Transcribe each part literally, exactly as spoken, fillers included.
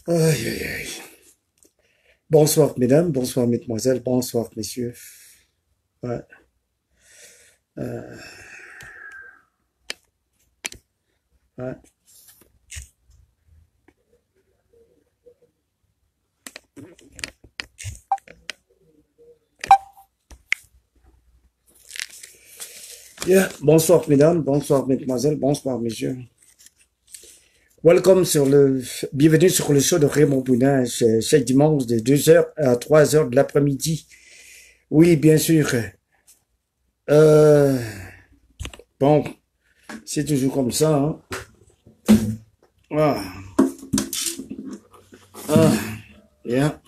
Aïe, aïe, aïe. Bonsoir, mesdames, bonsoir, mesdemoiselles, bonsoir, messieurs. Ouais. Euh, ouais. Yeah. Bonsoir, mesdames, bonsoir, mesdemoiselles, bonsoir, messieurs. Welcome sur le, bienvenue sur le show de Raymond Bounage, chaque dimanche de deux heures à trois heures de l'après-midi. Oui, bien sûr. Euh, bon, c'est toujours comme ça, hein. Ah. Ah. Yeah.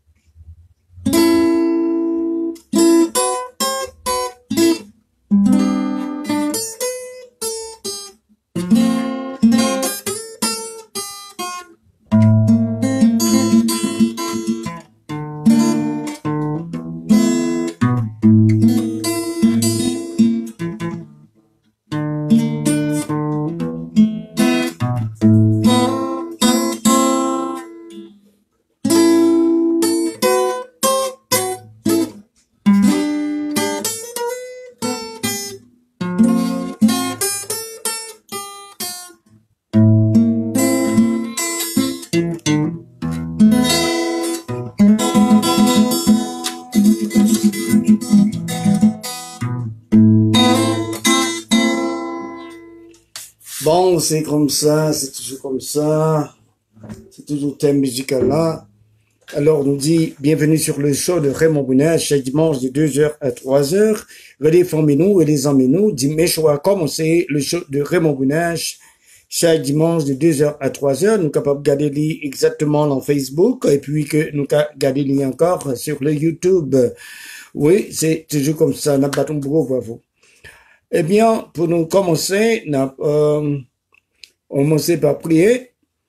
Bon, c'est comme ça, c'est toujours comme ça. C'est toujours thème musical là. Alors, on nous dit, bienvenue sur le show de Raymond Bounage, chaque dimanche de deux heures à trois heures. Redéformez-nous, redésormez-nous. Dimanche, on va commencer le show de Raymond Bounage, chaque dimanche de deux heures à trois heures. Nous sommes capables de garder les exactement dans Facebook, et puis que nous garder les encore sur le YouTube. Oui, c'est toujours comme ça. N'a pas ton gros bravo. Eh bien, pour nous commencer, n'a, euh, on commence par prier.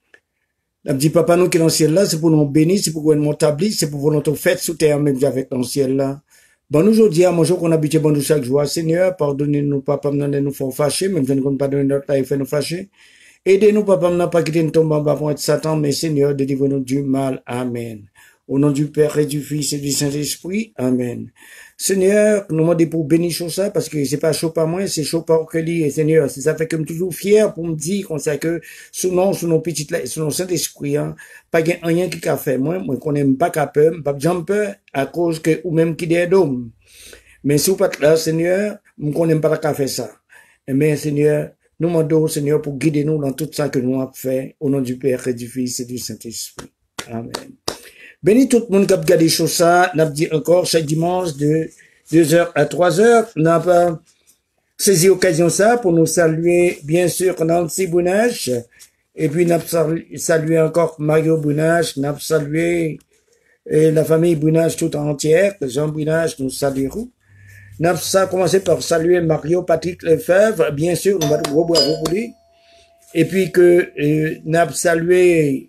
La dit papa nous qui est dans le ciel là, c'est pour nous bénir, c'est pour nous établir, c'est pour notre fête sous terre même avec dans le ciel là. Bon, aujourd'hui, à mon jour qu'on habite bon nous chaque jour, Seigneur, pardonnez-nous papa, nous nous faire fâcher, même si nous ne pas donner notre taille, fait nous fâcher. Aidez-nous papa, nous pas quitter nous tomber en bas pour être Satan, mais Seigneur, délivre-nous du mal. Amen. Au nom du Père et du Fils et du Saint-Esprit. Amen. Seigneur, nous demandons pour bénir sur ça, parce que c'est pas chaud par moi, c'est chaud par Kelly. Et Seigneur, c'est ça fait que je suis toujours fier pour me dire qu'on sait que sous nom, sous nos petites lettres, sous nos Saint-Esprit, hein, pas qu'il y a rien qui a fait. Moi, moi, qu'on aime pas qu'à peur, pas j'en peur, à cause que, ou même qui des d'homme. Mais si vous pas là, Seigneur, qu'on aime pas qu'à faire ça. Mais Seigneur, nous demandons, Seigneur, pour guider nous dans tout ça que nous avons fait, au nom du Père et du Fils et du Saint-Esprit. Amen. Béni tout le monde qui a regardé sur ça, n'a dit encore chaque dimanche de deux heures à trois heures, n'a pas saisi l'occasion ça pour nous saluer, bien sûr, Nancy Bounage, et puis n'a salué encore Mario Bounage, n'a salué et la famille Bounage tout entière, Jean Bounage, nous saluons. N'a commencé par saluer Mario Patrick Lefebvre, bien sûr, nous allons gros bravo pour lui. Et puis que euh, n'a salué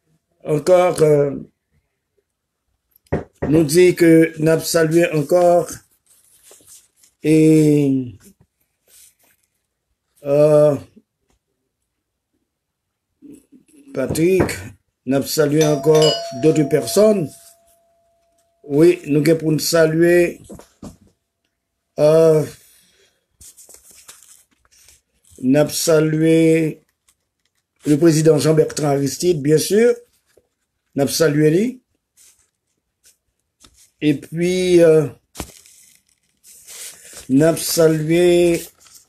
encore euh, nous dit que n'a salué encore et euh, Patrick, n'a salué encore d'autres personnes. Oui, nous avons pour nous saluer euh, n'a salué le président Jean-Bertrand Aristide, bien sûr. N'a salué lui. Et puis, euh, n'a salué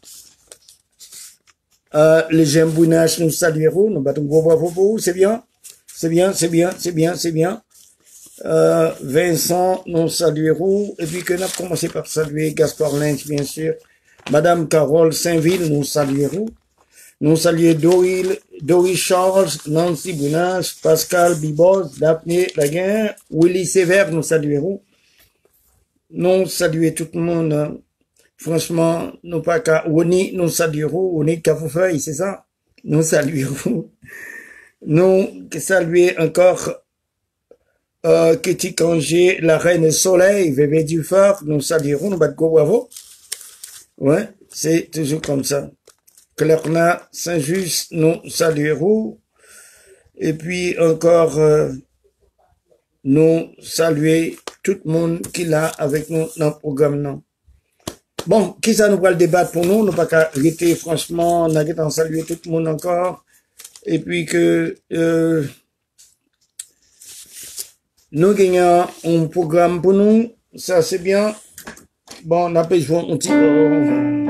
euh, les gens Bounage, nous saluerons, nous battons gros bravo pour vous, c'est bien, c'est bien, c'est bien, c'est bien, c'est bien. Euh, Vincent, nous saluerons, et puis que nous avons commencé par saluer Gaspard Lynch, bien sûr. Madame Carole Saint-Ville, nous saluerons. Nous saluons Doris, Doris Charles, Nancy Bounage, Pascal Bibos, Daphné Laguerre, Willy Sévère, nous saluerons. Nous saluons tout le monde. Hein. Franchement, nous pas qu'à Oni, nous saluerons, Oni Cafoufeuille, c'est ça? Nous saluerons. Nous saluons encore euh, Kitty Cangé, la Reine Soleil, Bébé Dufort, nous saluerons, nous battons bravo. Ouais, c'est toujours comme ça. Clerna Saint-Just, nous saluerons. Et puis encore, euh, nous saluer tout le monde qui l'a avec nous dans le programme. Non. Bon, qui ça nous va le débattre pour nous? Nous pas qu'à arrêter, franchement, on a qu'à saluer tout le monde encore. Et puis que euh, nous gagnons un programme pour nous. Ça, c'est bien. Bon, on a pas joué un petit peu.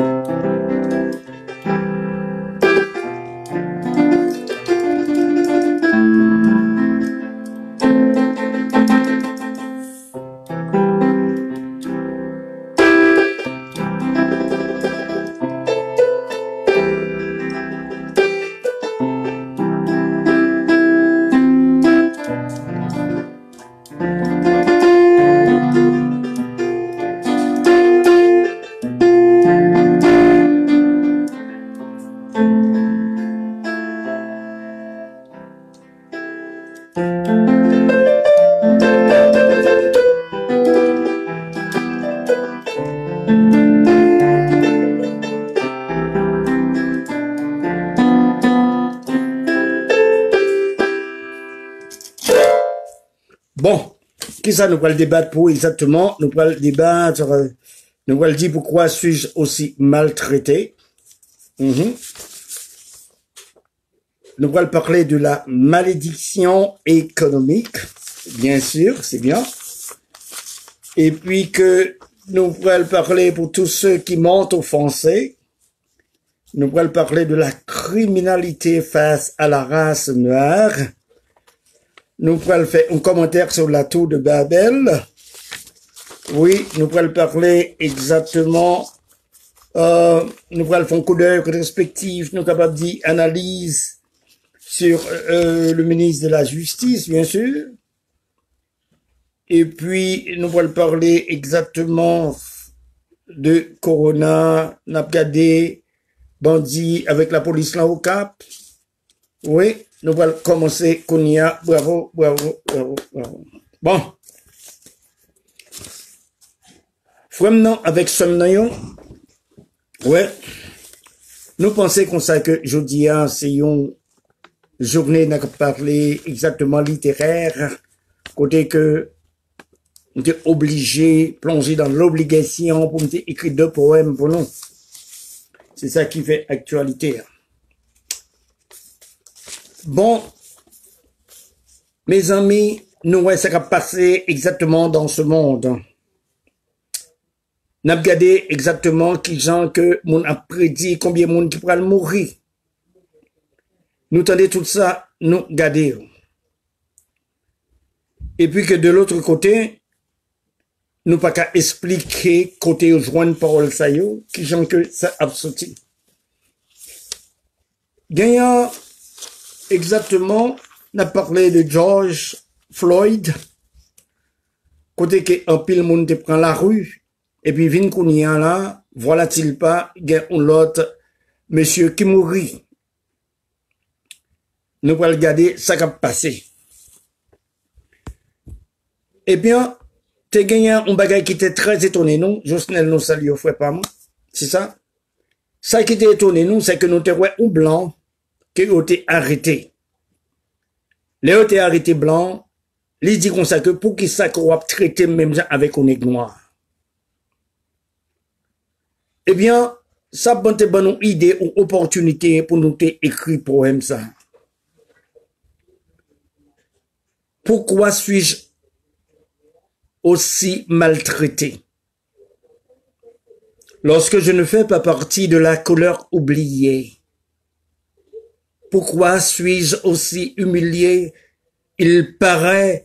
Bon, qui ça nous va le débattre pour exactement? Nous va le débattre, euh, nous va le dire pourquoi suis-je aussi maltraité. Mm-hmm. Nous allons parler de la malédiction économique, bien sûr, c'est bien. Et puis que nous allons parler pour tous ceux qui m'ont offensé. Nous allons parler de la criminalité face à la race noire. Nous allons faire un commentaire sur la tour de Babel. Oui, nous allons parler exactement. Euh, nous allons faire un coup d'œil rétrospectif, nous capables de dire analyse sur euh, le ministre de la Justice, bien sûr. Et puis, nous allons parler exactement de Corona, Napgadé, bandit avec la police là au Cap. Oui, nous allons commencer, Kounia. Bravo, bravo, bravo, bravo. Bon. Maintenant, avec Somnayon, ouais, nous pensons qu'on sait que jeudi, c'est une journée n'a parlé exactement littéraire, côté que on était obligé, plongé dans l'obligation pour nous écrire deux poèmes pour nous. C'est ça qui fait actualité. Bon, mes amis, nous voyons ce qui a passé exactement dans ce monde. Nous avons regardé exactement qui gens que mon a prédit combien de monde qui pourra mourir. Nous tendez tout ça, nous garder. Et puis que de l'autre côté, nous pas qu'à expliquer côté aux joints de parole ça yo, qui gens que ça a sorti. Gagnant exactement, on a parlé de George Floyd, côté que un pile monde te prend la rue, et puis vin kounia là, voilà-t-il pas, gagne un l'autre, monsieur qui mourit. Nous allons regarder ça qui a passé. Eh bien, tu as gagné un bagage qui était très étonné, nous. Josnel nous salue, frère, pas moi. C'est ça? Ça qui était étonné, nous, c'est que nous avons un blanc qui a été arrêté. Les ont été arrêtés blancs, ils disent comme ça que pour qu'ils ça qu'on va traiter même avec un nègre noir. Eh bien, ça bonne bonne idée ou opportunité pour nous écrire poème ça. Pourquoi suis-je aussi maltraité? Lorsque je ne fais pas partie de la couleur oubliée. Pourquoi suis-je aussi humilié? Il paraît,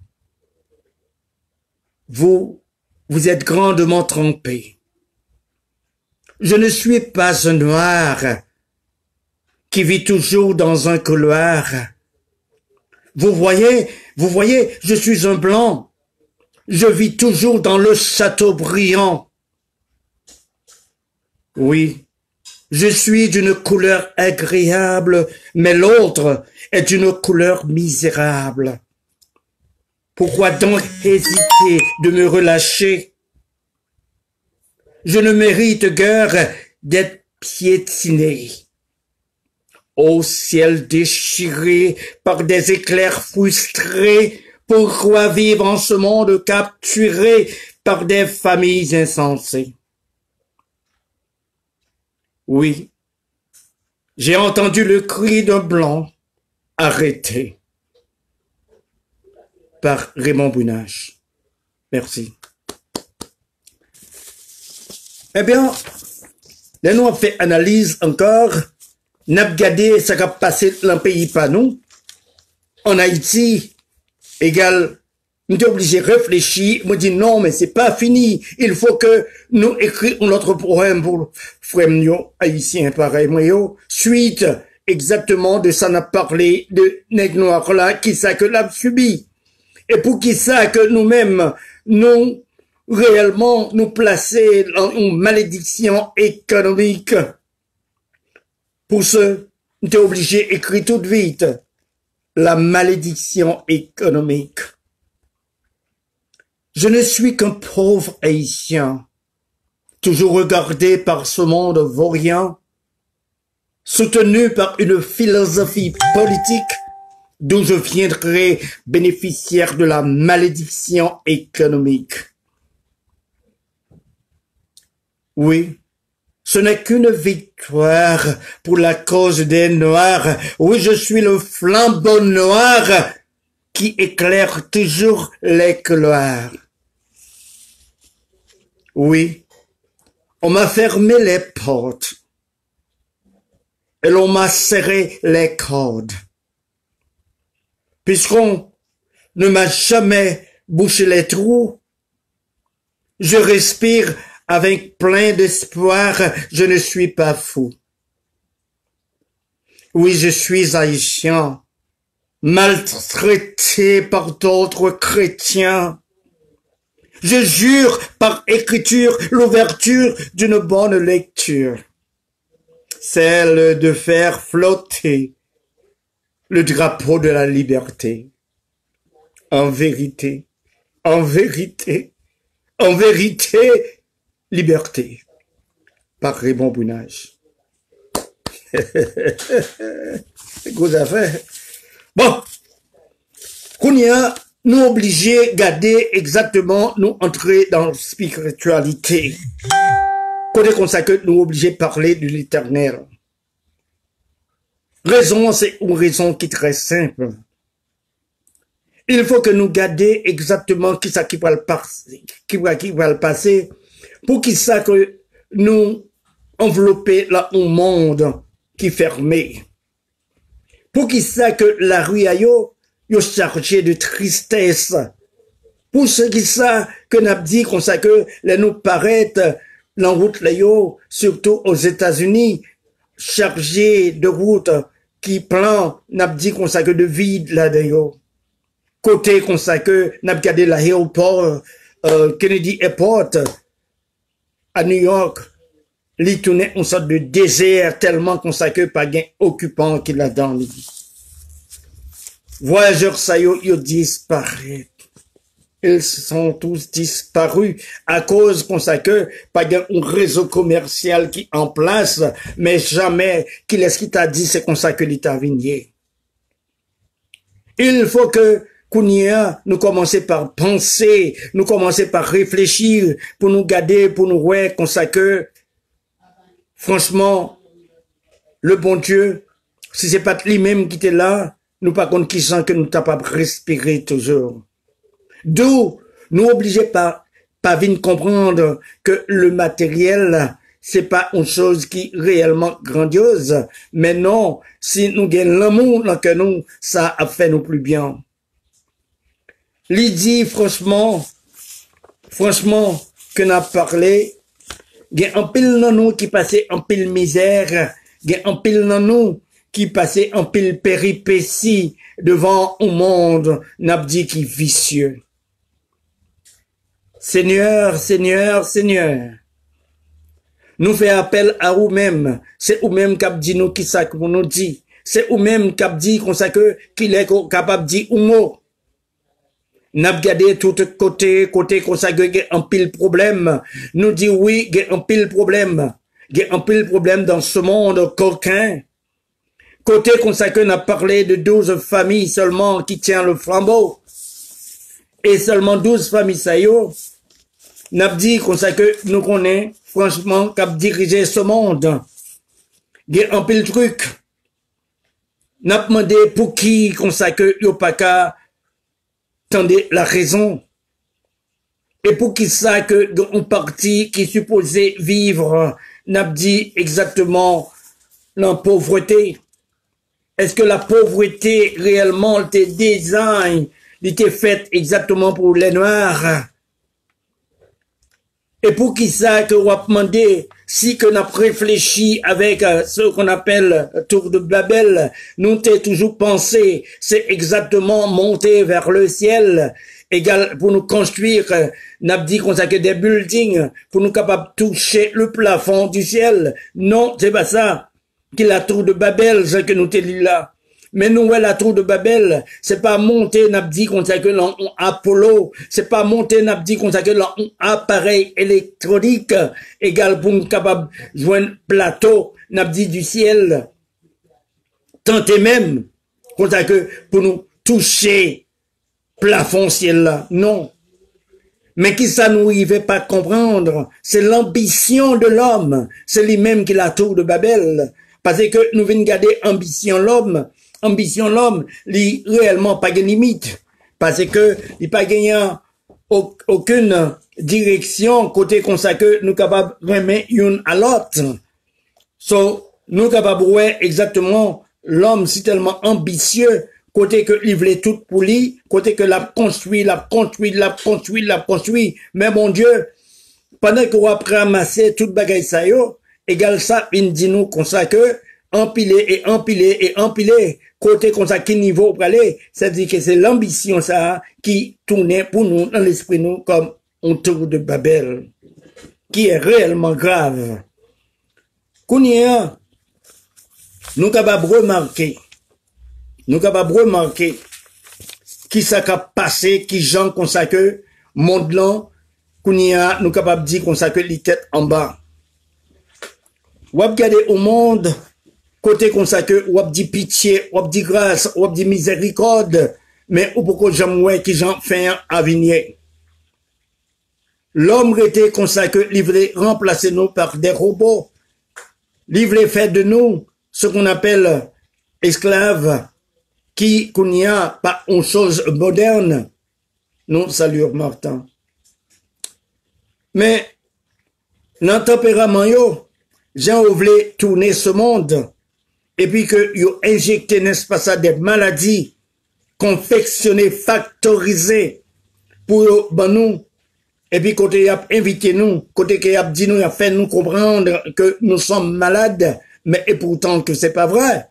vous, vous êtes grandement trompé. Je ne suis pas un noir qui vit toujours dans un couloir. Vous voyez, vous voyez, je suis un blanc. Je vis toujours dans le château brillant. Oui, je suis d'une couleur agréable, mais l'autre est d'une couleur misérable. Pourquoi donc hésiter de me relâcher? Je ne mérite guère d'être piétiné. Au ciel déchiré par des éclairs frustrés, pourquoi vivre en ce monde capturé par des familles insensées? Oui, j'ai entendu le cri d'un blanc arrêté par Raymond Bounache. Merci. Eh bien, là nous avons fait analyse encore, nous avons regardé ce qui a passé dans le pays par nous, en Haïti, égal, nous sommes obligés de réfléchir, nous dit non, mais c'est pas fini, il faut que nous écrivions notre poème pour frères haïtiens pareil, moi, yo, suite exactement de ça, on a parlé de nègre noir là, qui ça que l'a subi, et pour qui ça que nous-mêmes, nous, réellement nous placer dans une malédiction économique. Pour ce, nous sommes obligés d'écrire tout de vite la malédiction économique. Je ne suis qu'un pauvre haïtien, toujours regardé par ce monde vaurien, soutenu par une philosophie politique d'où je viendrai bénéficiaire de la malédiction économique. Oui, ce n'est qu'une victoire pour la cause des Noirs. Oui, je suis le flambeau noir qui éclaire toujours l'éclair. Oui, on m'a fermé les portes et l'on m'a serré les cordes. Puisqu'on ne m'a jamais bouché les trous, je respire avec plein d'espoir, je ne suis pas fou. Oui, je suis haïtien, maltraité par d'autres chrétiens. Je jure par écriture l'ouverture d'une bonne lecture, celle de faire flotter le drapeau de la liberté. En vérité, en vérité, en vérité, liberté, par Raymond Bounache. Gros affaire. Bon, Kounia, nous obligés de garder exactement, nous entrer dans la spiritualité. Côté comme ça que nous obligés de parler de l'éternel. Raison, c'est une raison qui est très simple. Il faut que nous gardions exactement qui ça qui va le passer, qui va, qui va le passer, pour qu'il ça que nous envelopper là un monde qui est fermé. Pour qu'il ça que la rue ayo, yo chargé de tristesse. Pour ce qui ça que n'a dit qu'on ça que les nous paraît en route là yo, surtout aux États-Unis, chargé de route qui plan n'a dit qu'on ça que de vide là d'ailleurs. Côté qu'on ça que n'a regardé l'aéroport euh, Kennedy Airport à New York, li tourné une sorte de désert tellement qu'on ça que pas gain occupant qui l'a dans lui. Voyageurs ça yo, yo disparaît. Ils sont tous disparus à cause qu'on sait que pas un réseau commercial qui en place, mais jamais qu'il est ce qui t'a dit, c'est qu'on sait que l'État vigné. Il faut que Kounia, nous commencer par penser, nous commencer par réfléchir pour nous garder, pour nous voir qu'on sait que franchement, le bon Dieu, si c'est pas lui-même qui était là, nous pas contre qui sent que nous t'as pas respirer toujours. D'où nous obligés par pas venir comprendre que le matériel c'est pas une chose qui est réellement grandiose, mais non, si nous gagnons l'amour dans que nous, ça a fait nous plus bien. Lydie, franchement, franchement, que n'a parlé, il y a un pile dans nous qui passait en pile misère, il y a un pile dans nous qui passait en pile péripétie devant un monde, n'a dit qui vicieux. Seigneur, Seigneur, Seigneur, nous fait appel à vous-même. C'est vous-même qui dit nous qui ça qu'on nous dit. C'est vous-même qui dit qu'on sait que qu'il est capable de dire un mot. N'a regardé tout côté, côté qu'on sait qu'il y a un pile problème. Nous dit oui, il y a un pile problème. Il y a un pile problème dans ce monde coquin. Côté consacré, on a parlé de douze familles seulement qui tiennent le flambeau. Et seulement douze familles, ça y est. On a dit consacré, nous connaissons, franchement, qu'à diriger ce monde. Il y a un peu de truc. On a demandé pour qui consacré, il n'y a pas qu'à tendre la raison. Et pour qui ça que un parti qui supposait vivre, n'a dit exactement la pauvreté. Est-ce que la pauvreté réellement était design, était faite exactement pour les Noirs? Et pour qui ça que on a demandé, si qu'on a réfléchi avec ce qu'on appelle Tour de Babel, nous t'ai toujours pensé, c'est exactement monter vers le ciel, égal pour nous construire, n'a dit qu'on a que des buildings, pour nous capables de toucher le plafond du ciel. Non, c'est pas ça. Qui la Tour de Babel, ce que nous t'ai dit là. Mais nous, ouais, la Tour de Babel, c'est pas monter, n'a dit qu'on a que l'on Apollo, c'est pas monter, n'a dit qu'on a que l'on appareil électronique, égal pour nous capables de joindre plateau, n'a dit du ciel. Tant et même, qu'on a que pour nous toucher plafond ciel là. Non. Mais qui ça nous y veut pas comprendre? C'est l'ambition de l'homme. C'est lui-même qui est la Tour de Babel. Parce que nous venons garder ambition l'homme. Ambition l'homme, il réellement pas de limite. Parce que il pas gagné aucune direction côté comme ça que nous capables de remettre une à l'autre. So, nous capables ouais exactement l'homme c'est tellement ambitieux côté que il voulait tout pour lui, côté que l'a construit, l'a construit, l'a construit, l'a construit. Mais mon Dieu, pendant qu'on va ramasser toute bagaille ça yo, égal ça, il dit nous comme ça que empiler et empiler et empiler côté comme ça qui niveau pour aller, ça dit que c'est l'ambition ça qui tournait pour nous dans l'esprit nous comme un tour de Babel qui est réellement grave. Kounia, nous capables remarquer, nous capables remarquer qui ça a passé, qui gens comme ça que monde là, Kounia, nous capables dire comme ça que les têtes en bas. Ou regarder au monde côté comme ça que ou dit pitié, ou dit grâce, ou dit miséricorde, mais ou pourquoi j'aimerais qui j'en fais à venir. L'homme était comme ça que il voulait remplacer nous par des robots. Il voulait faire de nous ce qu'on appelle esclaves, qui qu'on y a pas une chose moderne. Non, salut Martin. Mais dans le tempérament yo, j'ai voulu tourner ce monde. Et puis que yo injecté, n'est-ce pas ça, des maladies confectionnées, factorisées pour ben nous. Et puis côté y a invité nous, côté y a dit nous, y a fait nous comprendre que nous sommes malades, mais et pourtant que c'est pas vrai.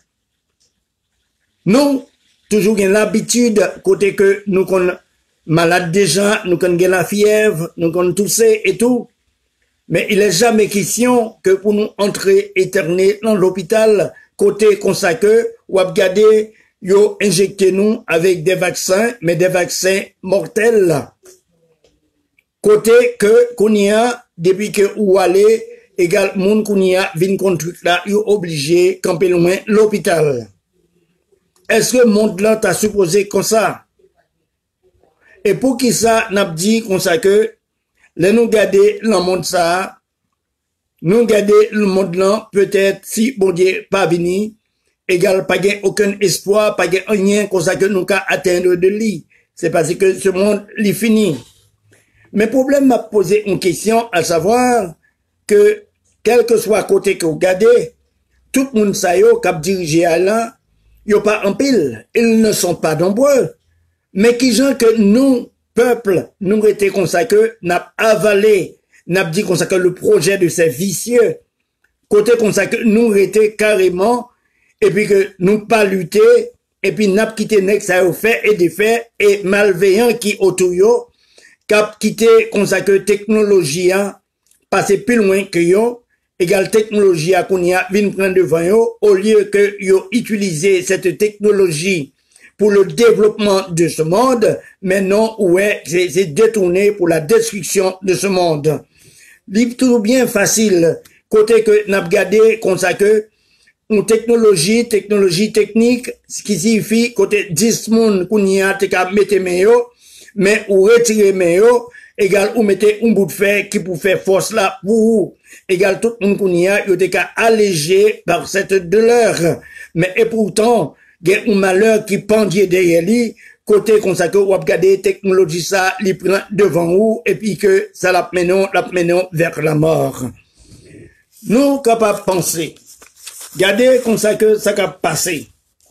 Nous, toujours y a l'habitude, côté que nous qu'on malades déjà, nous qu'on la fièvre, nous qu'on tousser et tout. Mais il n'est jamais question que pour nous entrer éternel dans l'hôpital, côté consacré, ou regarder, yo injecté nous avec des vaccins, mais des vaccins mortels. Côté que, qu'on y a, depuis que ou aller, égal, moun qu'on y a, vin contre là, yo obligé, camper loin, l'hôpital. Est-ce que monde là t'a supposé comme ça? Et pour qui ça, n'a dit comme ça que, là, nous garder le monde ça, nous garder le monde là, peut-être, si bon Dieu pas venu, égal, pas gain aucun espoir, pas gain rien, comme ça que nous qu'à atteindre de lui. C'est parce que ce monde, il fini. Mais problème m'a posé une question, à savoir, que, quel que soit côté que vous gardez, tout le monde ça yo, cap dirigé à là, yo pas en pile. Ils ne sont pas nombreux. Mais qui gens que nous, peuple, nous été consacrés, n'a avalé, n'a dit consacré le projet de ces vicieux, côté consacré, nous été carrément, et puis que nous pas lutter, et puis n'a quitté nek ça a fait et des faits, et malveillant qui autour yo, cap quitté consacré technologie, passer plus loin que yo, égal technologie à qu'on y a, vin prendre devant yo, au lieu que yo utiliser cette technologie pour le développement de ce monde, mais non, ouais, c'est détourné pour la destruction de ce monde. Livre tout bien facile, côté que n'a regardé comme ça que une technologie, technologie technique, ce qui signifie côté dix moun qu'on y a te ka mette meyo, mais ou retirer meyo, égal ou mettez un bout de fer qui pour faire force là pour vous. Égal tout le monde qu'on y a, il y a allégé par cette douleur. Mais et pourtant, il y a un malheur qui pendait derrière lui, côté comme ça que vous regardez technologie ça, il prend devant vous, et puis que ça la menons, la menons vers la mort. Nous, capables de penser, regardez comme ça que ça a passé.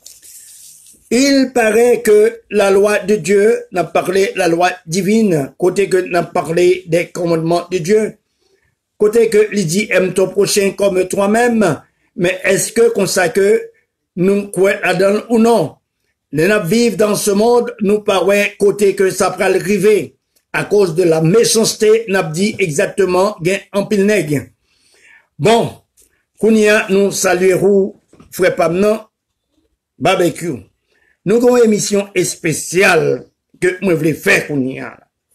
Il paraît que la loi de Dieu n'a parlé, la loi divine, côté que n'a parlé des commandements de Dieu, côté que il dit aime ton prochain comme toi-même, mais est-ce que comme ça que nous croyons là-dedans ou non? Les gens vivent dans ce monde, nous paraît côté que ça peut arriver, à cause de la méchanceté, n'a dit exactement, gain en pile nègre. Bon, Kounia, nous saluerons, frère Pamnan, barbecue. Nous avons une émission spéciale que moi voulais faire Kounia.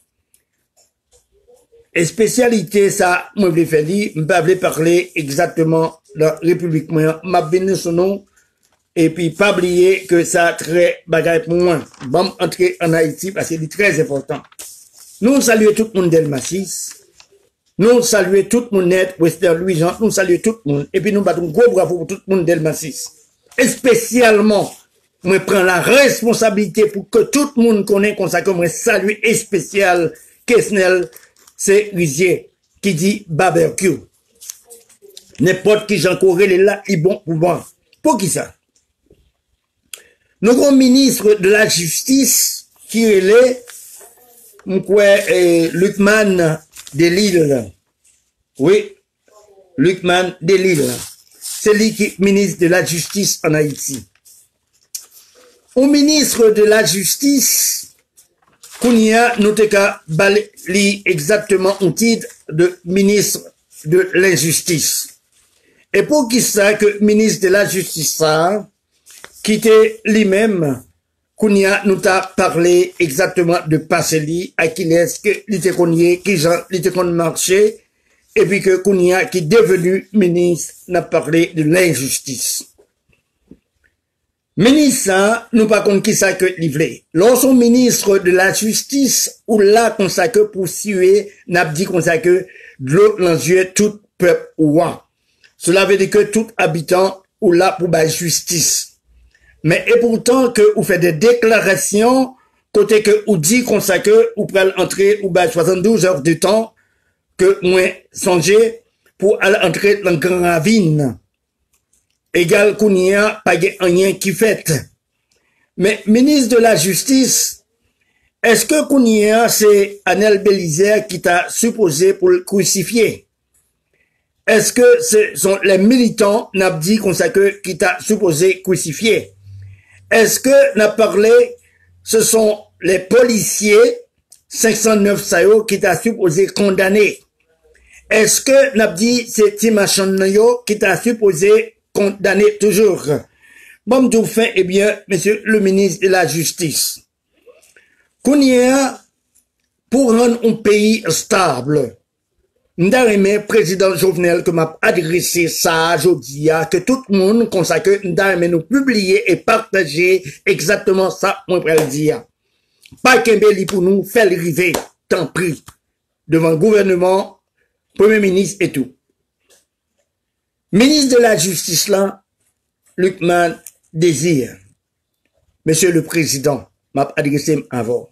Et spécialité, ça, moi voulais faire dire, je voulais parler exactement de la République moyenne, m'a béni son nom, et puis pas oublier que ça a très bagaille pour moi. Bon, entrer en Haïti parce que c'est très important. Nous saluons tout le monde d'Elma-six. Nous saluons tout le monde net, Western Louis-Jean, nous saluons tout le monde. Et puis nous battons un gros bravo pour tout le monde d'Elma-six. Et spécialement, moi prends la responsabilité pour que tout le monde connaisse comme ça, comme moi salue et spécial, Kesnel, c'est Rizier, qui dit barbecue. N'importe qui j'en corrèle est là, il bon pour moi. Pour qui ça? Nous avons ministre de la Justice, qui est là, m'koué, Lucman de Lille. Oui, Lucman de Lille. C'est lui qui est ministre de la Justice en Haïti. Au ministre de la Justice, Kounia, nous t'eka bali exactement un titre de ministre de l'injustice. Et pour qui ça que ministre de la Justice ça, qui était lui-même, Kounia nous t'a parlé exactement de Passeli, à qui est-ce que l'était connu, qui Jean l'était connu marché, et puis que Kounia, qui est devenu ministre, n'a parlé de l'injustice. Ministre, nous pas contre qui ça que livré. Lorsqu'on ministre de la justice, ou là, qu'on ça que pour suer, n'a dit qu'on ça que de l'eau dans yeux tout peuple ouan. Cela veut dire que tout habitant ou là pour la justice. Mais et pourtant que vous faites des déclarations, côté que vous dit qu'on ça que vous pouvez entrer ou ben soixante-douze heures de temps, que moi songez pour aller entrer dans grand ravine. Égal qu'on n'y a pas rien qui fait. Mais ministre de la Justice, est-ce que qu'on y a c'est Anel Bélizer qui t'a supposé pour le crucifier? Est-ce que ce sont les militants n'a dit qu'on ça que qui t'a supposé crucifier? Est-ce que n'a parlé ce sont les policiers cinq cent neuf Sayo qui t'a supposé condamner? Est-ce que n'a dit c'est Timachanyo qui t'a supposé condamner toujours? Bon, tout fait, eh bien, monsieur le ministre de la Justice. Qu'on y a, pour rendre un pays stable, N'darime président Jovenel que m'a adressé ça, je dis que tout le monde consacre N'darime nous publier et partager exactement ça, moi, pour le dire. Pas qu'un béli pour nous faire arriver, tant pis, devant le gouvernement, premier ministre et tout. Ministre de la Justice là, Lucman désire, monsieur le président, m'a adressé avant.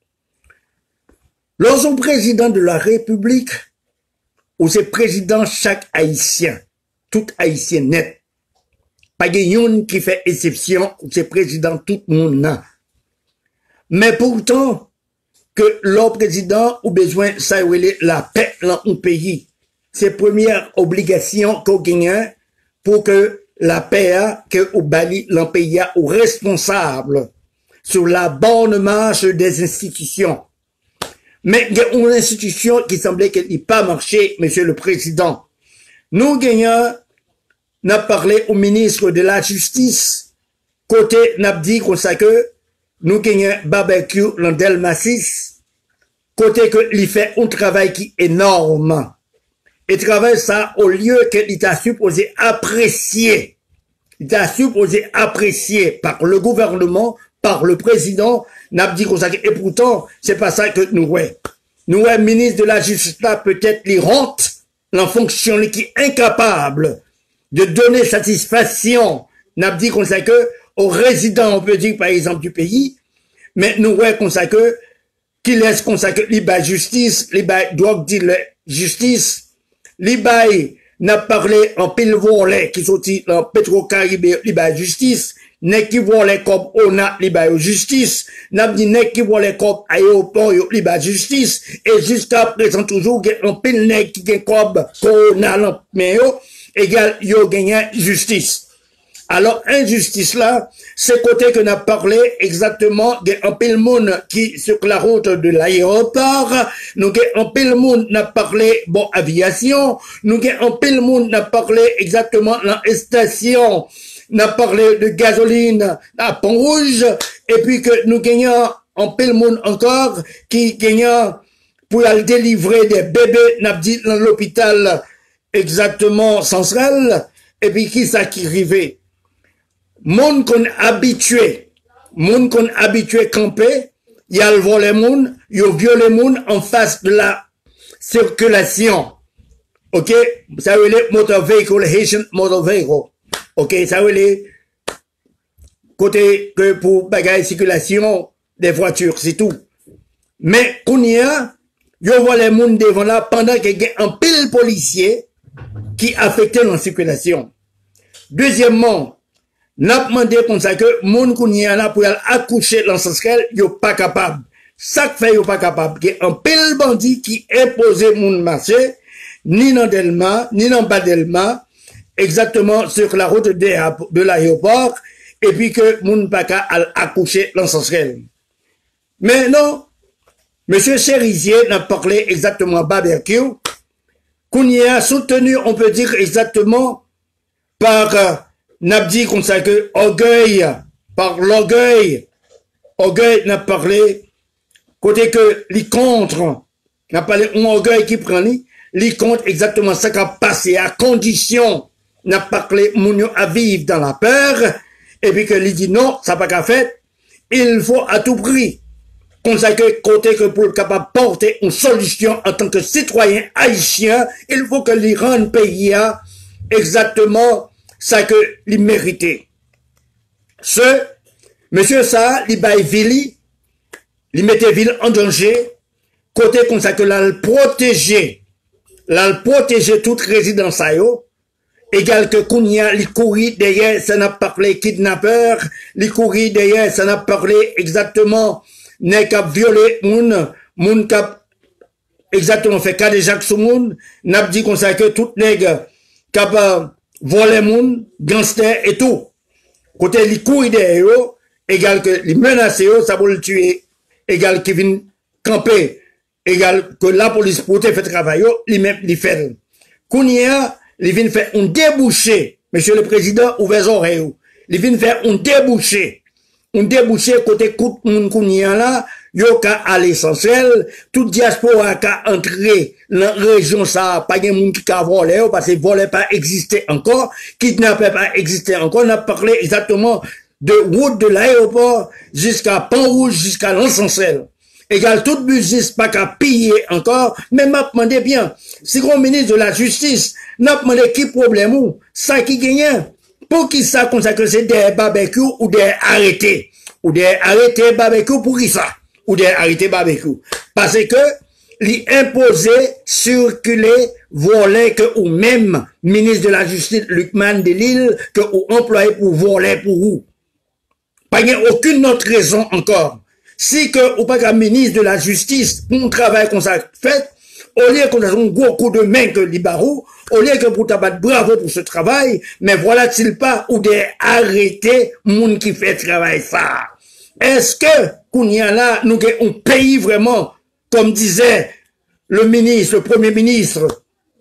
Lorsqu'on président de la République, ou c'est président chaque haïtien, tout haïtien net, pas de yon qui fait exception, ou c'est président tout le monde là. Mais pourtant, que leur président ou besoin ça la paix dans un pays, c'est première obligation qu'on gagne pour que la paix que ou bali dans pays ou responsable sur la bonne marche des institutions. Mais il y a une institution qui semblait qu'elle n'ait pas marché, monsieur le président. Nous gagnons, n'a parlé au ministre de la Justice, côté n'a dit qu'on sait que nous gagnons barbecue dans Delma-six, côté que il fait un travail qui est énorme. Et travaille ça au lieu qu'il t'a supposé apprécier il est supposé apprécié par le gouvernement, par le président, n'a dit comme ça, et pourtant, c'est pas ça que nous, ouais. Nous, ouais, ministre de la Justice, là, peut-être, les rentes, la fonction, qui est incapable de donner satisfaction, n'a dit comme ça que, aux résidents, on peut dire, par exemple, du pays, mais nous, ouais, comme ça que, qui laisse comme ça que, les bails justice, les bails, doit dire, justice, les bails, n'a parlé en pile volet, qui sont en Petro-Caribé, les bails justice, n'est qui volait comme on a les bails justice, n'a dit n'est qui volait comme aéroport, les bails justice, et jusqu'à présent, toujours, en pile n'est qui gagne comme qu'on a mais yo, égal, yo gagne justice. Alors, injustice là, c'est côté que n'a parlé exactement d'un pile monde qui, sur la route de l'aéroport, nous un pile monde n'a parlé, bon, aviation, nous un pile monde n'a parlé exactement dans la station, n'a parlé de gasoline à Pont-Rouge, et puis que nous gagnons un pile monde encore qui gagnons pour aller délivrer des bébés, n'a dit dans l'hôpital exactement Central, et puis qui ça qui arrivait. Moun qu'on habitué, moun qu'on habitué camper, y a le volet moun, y a violé moun en face de la circulation. Ok? Ça veut dire motor vehicle, Haitian motor vehicle. Ok? Ça veut dire côté que pour bagaille circulation des voitures, c'est tout. Mais, qu'on y a, y a volet moun devant là pendant qu'il y a un pile policier qui affectait la circulation. Deuxièmement, n'a demandé comme ça que moun kounya là pour accoucher dans ce sens yo pas capable. Ça fait yo pas capable. Il y a un pile bandit qui imposé moun marché ni dans Delma, ni dans Badelma, exactement sur la route de l'aéroport et puis que moun pas capable accoucher dans ce sens. Mais non, monsieur Cherizier n'a parlé exactement barbecue kounya soutenu, on peut dire exactement par n'a dit comme ça que orgueil, par l'orgueil, orgueil n'a parlé, côté que les contre, n'a parlé un orgueil qui prend lui, les contre exactement ça qui a passé à condition, n'a parlé mounio à vivre dans la peur, et puis que lui dit non, ça n'a pas qu'à faire, il faut à tout prix, comme ça que côté que pour capable porter une solution en tant que citoyen haïtien, il faut que les rende pays à exactement ça que il méritait. Ce, monsieur ça, il baille ville, il mettait ville en danger, côté comme ça que là, le protéger, là, le protéger toute résidence à yo, égal que Kounia, il courit derrière, ça n'a parlé kidnappeur, il courit derrière, ça n'a parlé exactement, n'est qu'à violer moun, moun qu'à exactement fait cas de Jacques Soumoun, n'a dit comme ça que tout nègre, capable voler moun, gangster et tout. Côté les couilles derrière eux, égal que les menacer eux, ça va le tuer, égal qui viennent camper, égal que la police pour te faire travail, les mêmes les fait. Kounia, ils viennent faire un débouché, monsieur le président, ouvert les oreilles. Ils viennent faire un débouché. Un débouché côté coup moun Kounia là, yo ka à l'essentiel, toute diaspora ka entré dans la région ça, pas de monde qui ka volé, parce que volé pas existé encore, kidnappé pas existé encore, on a parlé exactement de route de l'aéroport jusqu'à Pont-Rouge, jusqu'à l'Encencel. Égal, toute business pas qu'à piller encore, mais m'a demandé bien, si grand ministre de la Justice, n'a demandé qui problème ou, ça qui gagne, pour qui ça consacre c'est des barbecues ou des arrêtés, ou des arrêtés barbecue pour qui ça? Ou des arrêtés barbecue. Parce que, les imposer, circuler, voler, que ou même, ministre de la Justice, Lucman de Lille, que ou employé pour voler pour vous. Pas y a aucune autre raison encore. Si que, ou pas qu'un ministre de la Justice, pour un travail qu'on s'est fait, au lieu qu'on a un gros coup de main que les barreaux, au lieu que pour tabattre bravo pour ce travail, mais voilà-t-il pas, ou des arrêtés, moun qui fait travail ça. Est-ce que, Kounia là, nous avons un pays vraiment, comme disait le ministre, le premier ministre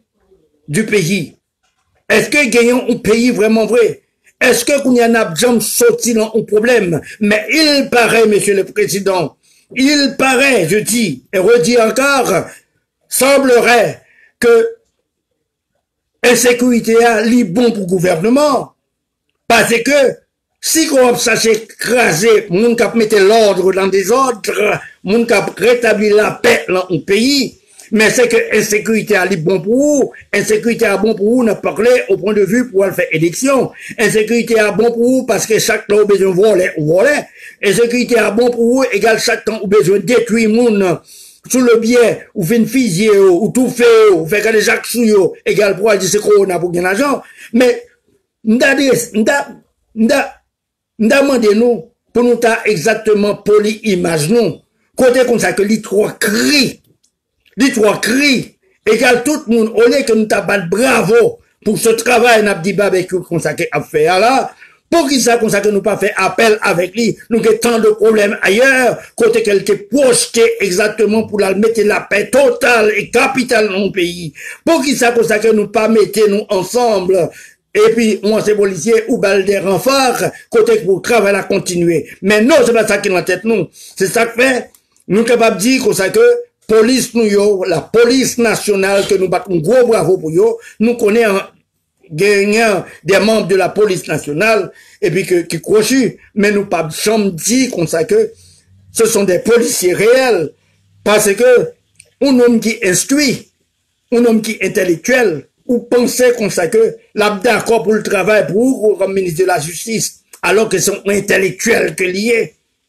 du pays? Est-ce que gagnons un pays vraiment vrai? Est-ce que Kounia n'a jamais sorti dans un problème? Mais il paraît, monsieur le président, il paraît, je dis, et redis encore, semblerait que insécurité a li bon pour le gouvernement. Parce que, si on sache écraser, moun kap mette l'ordre dans des ordres, moun kap rétablir la paix dans un pays, mais c'est que insécurité a bon pour vous, insécurité a bon pour vous, n'a parlé au point de vue pour faire élection, insécurité a bon pour vous parce que chaque temps vous besoin de voler ou voler, insécurité a bon pour vous, égal chaque temps vous besoin de détruire moun, sous le biais, ou fin fusiller, ou tout fait, ou faire des jacques sous yo, égal pour dire c'est corona pour gagner l'argent, mais, m'da m'da, m'da, m'da demandé nous, pour nous ta exactement poli image nous, côté comme ça que les trois cris, les trois cris, égal tout le monde, au lieu que nous t'abattre bravo pour ce travail, n'a dit barbecue comme ça qu'il a fait là, pour qu'il ça comme ça que nous pas fait appel avec lui, nous avons tant de problèmes ailleurs, côté qu'elle était projetée exactement pour la mettre la paix totale et capitale dans le pays. Pour qu'il ça comme ça que nous pas mettez nous ensemble, et puis, moi, c'est policier ou balle des renforts, côté pour travail à continuer. Mais non, c'est pas ça qui est dans la tête, nous. C'est ça que fait, nous sommes capables de dire comme ça que, police nous yo, la police nationale que nous battons un gros bravo pour yo, nous connaissons gagnant des membres de la police nationale, et puis que, qui crochent, mais nous pas jamais dit comme ça que ce sont des policiers réels, parce que, un homme qui instruit, un homme qui est intellectuel, ou pensez comme ça que, l'a d'accord pour le travail pour vous, comme ministre de la Justice, alors que sont intellectuels que liés.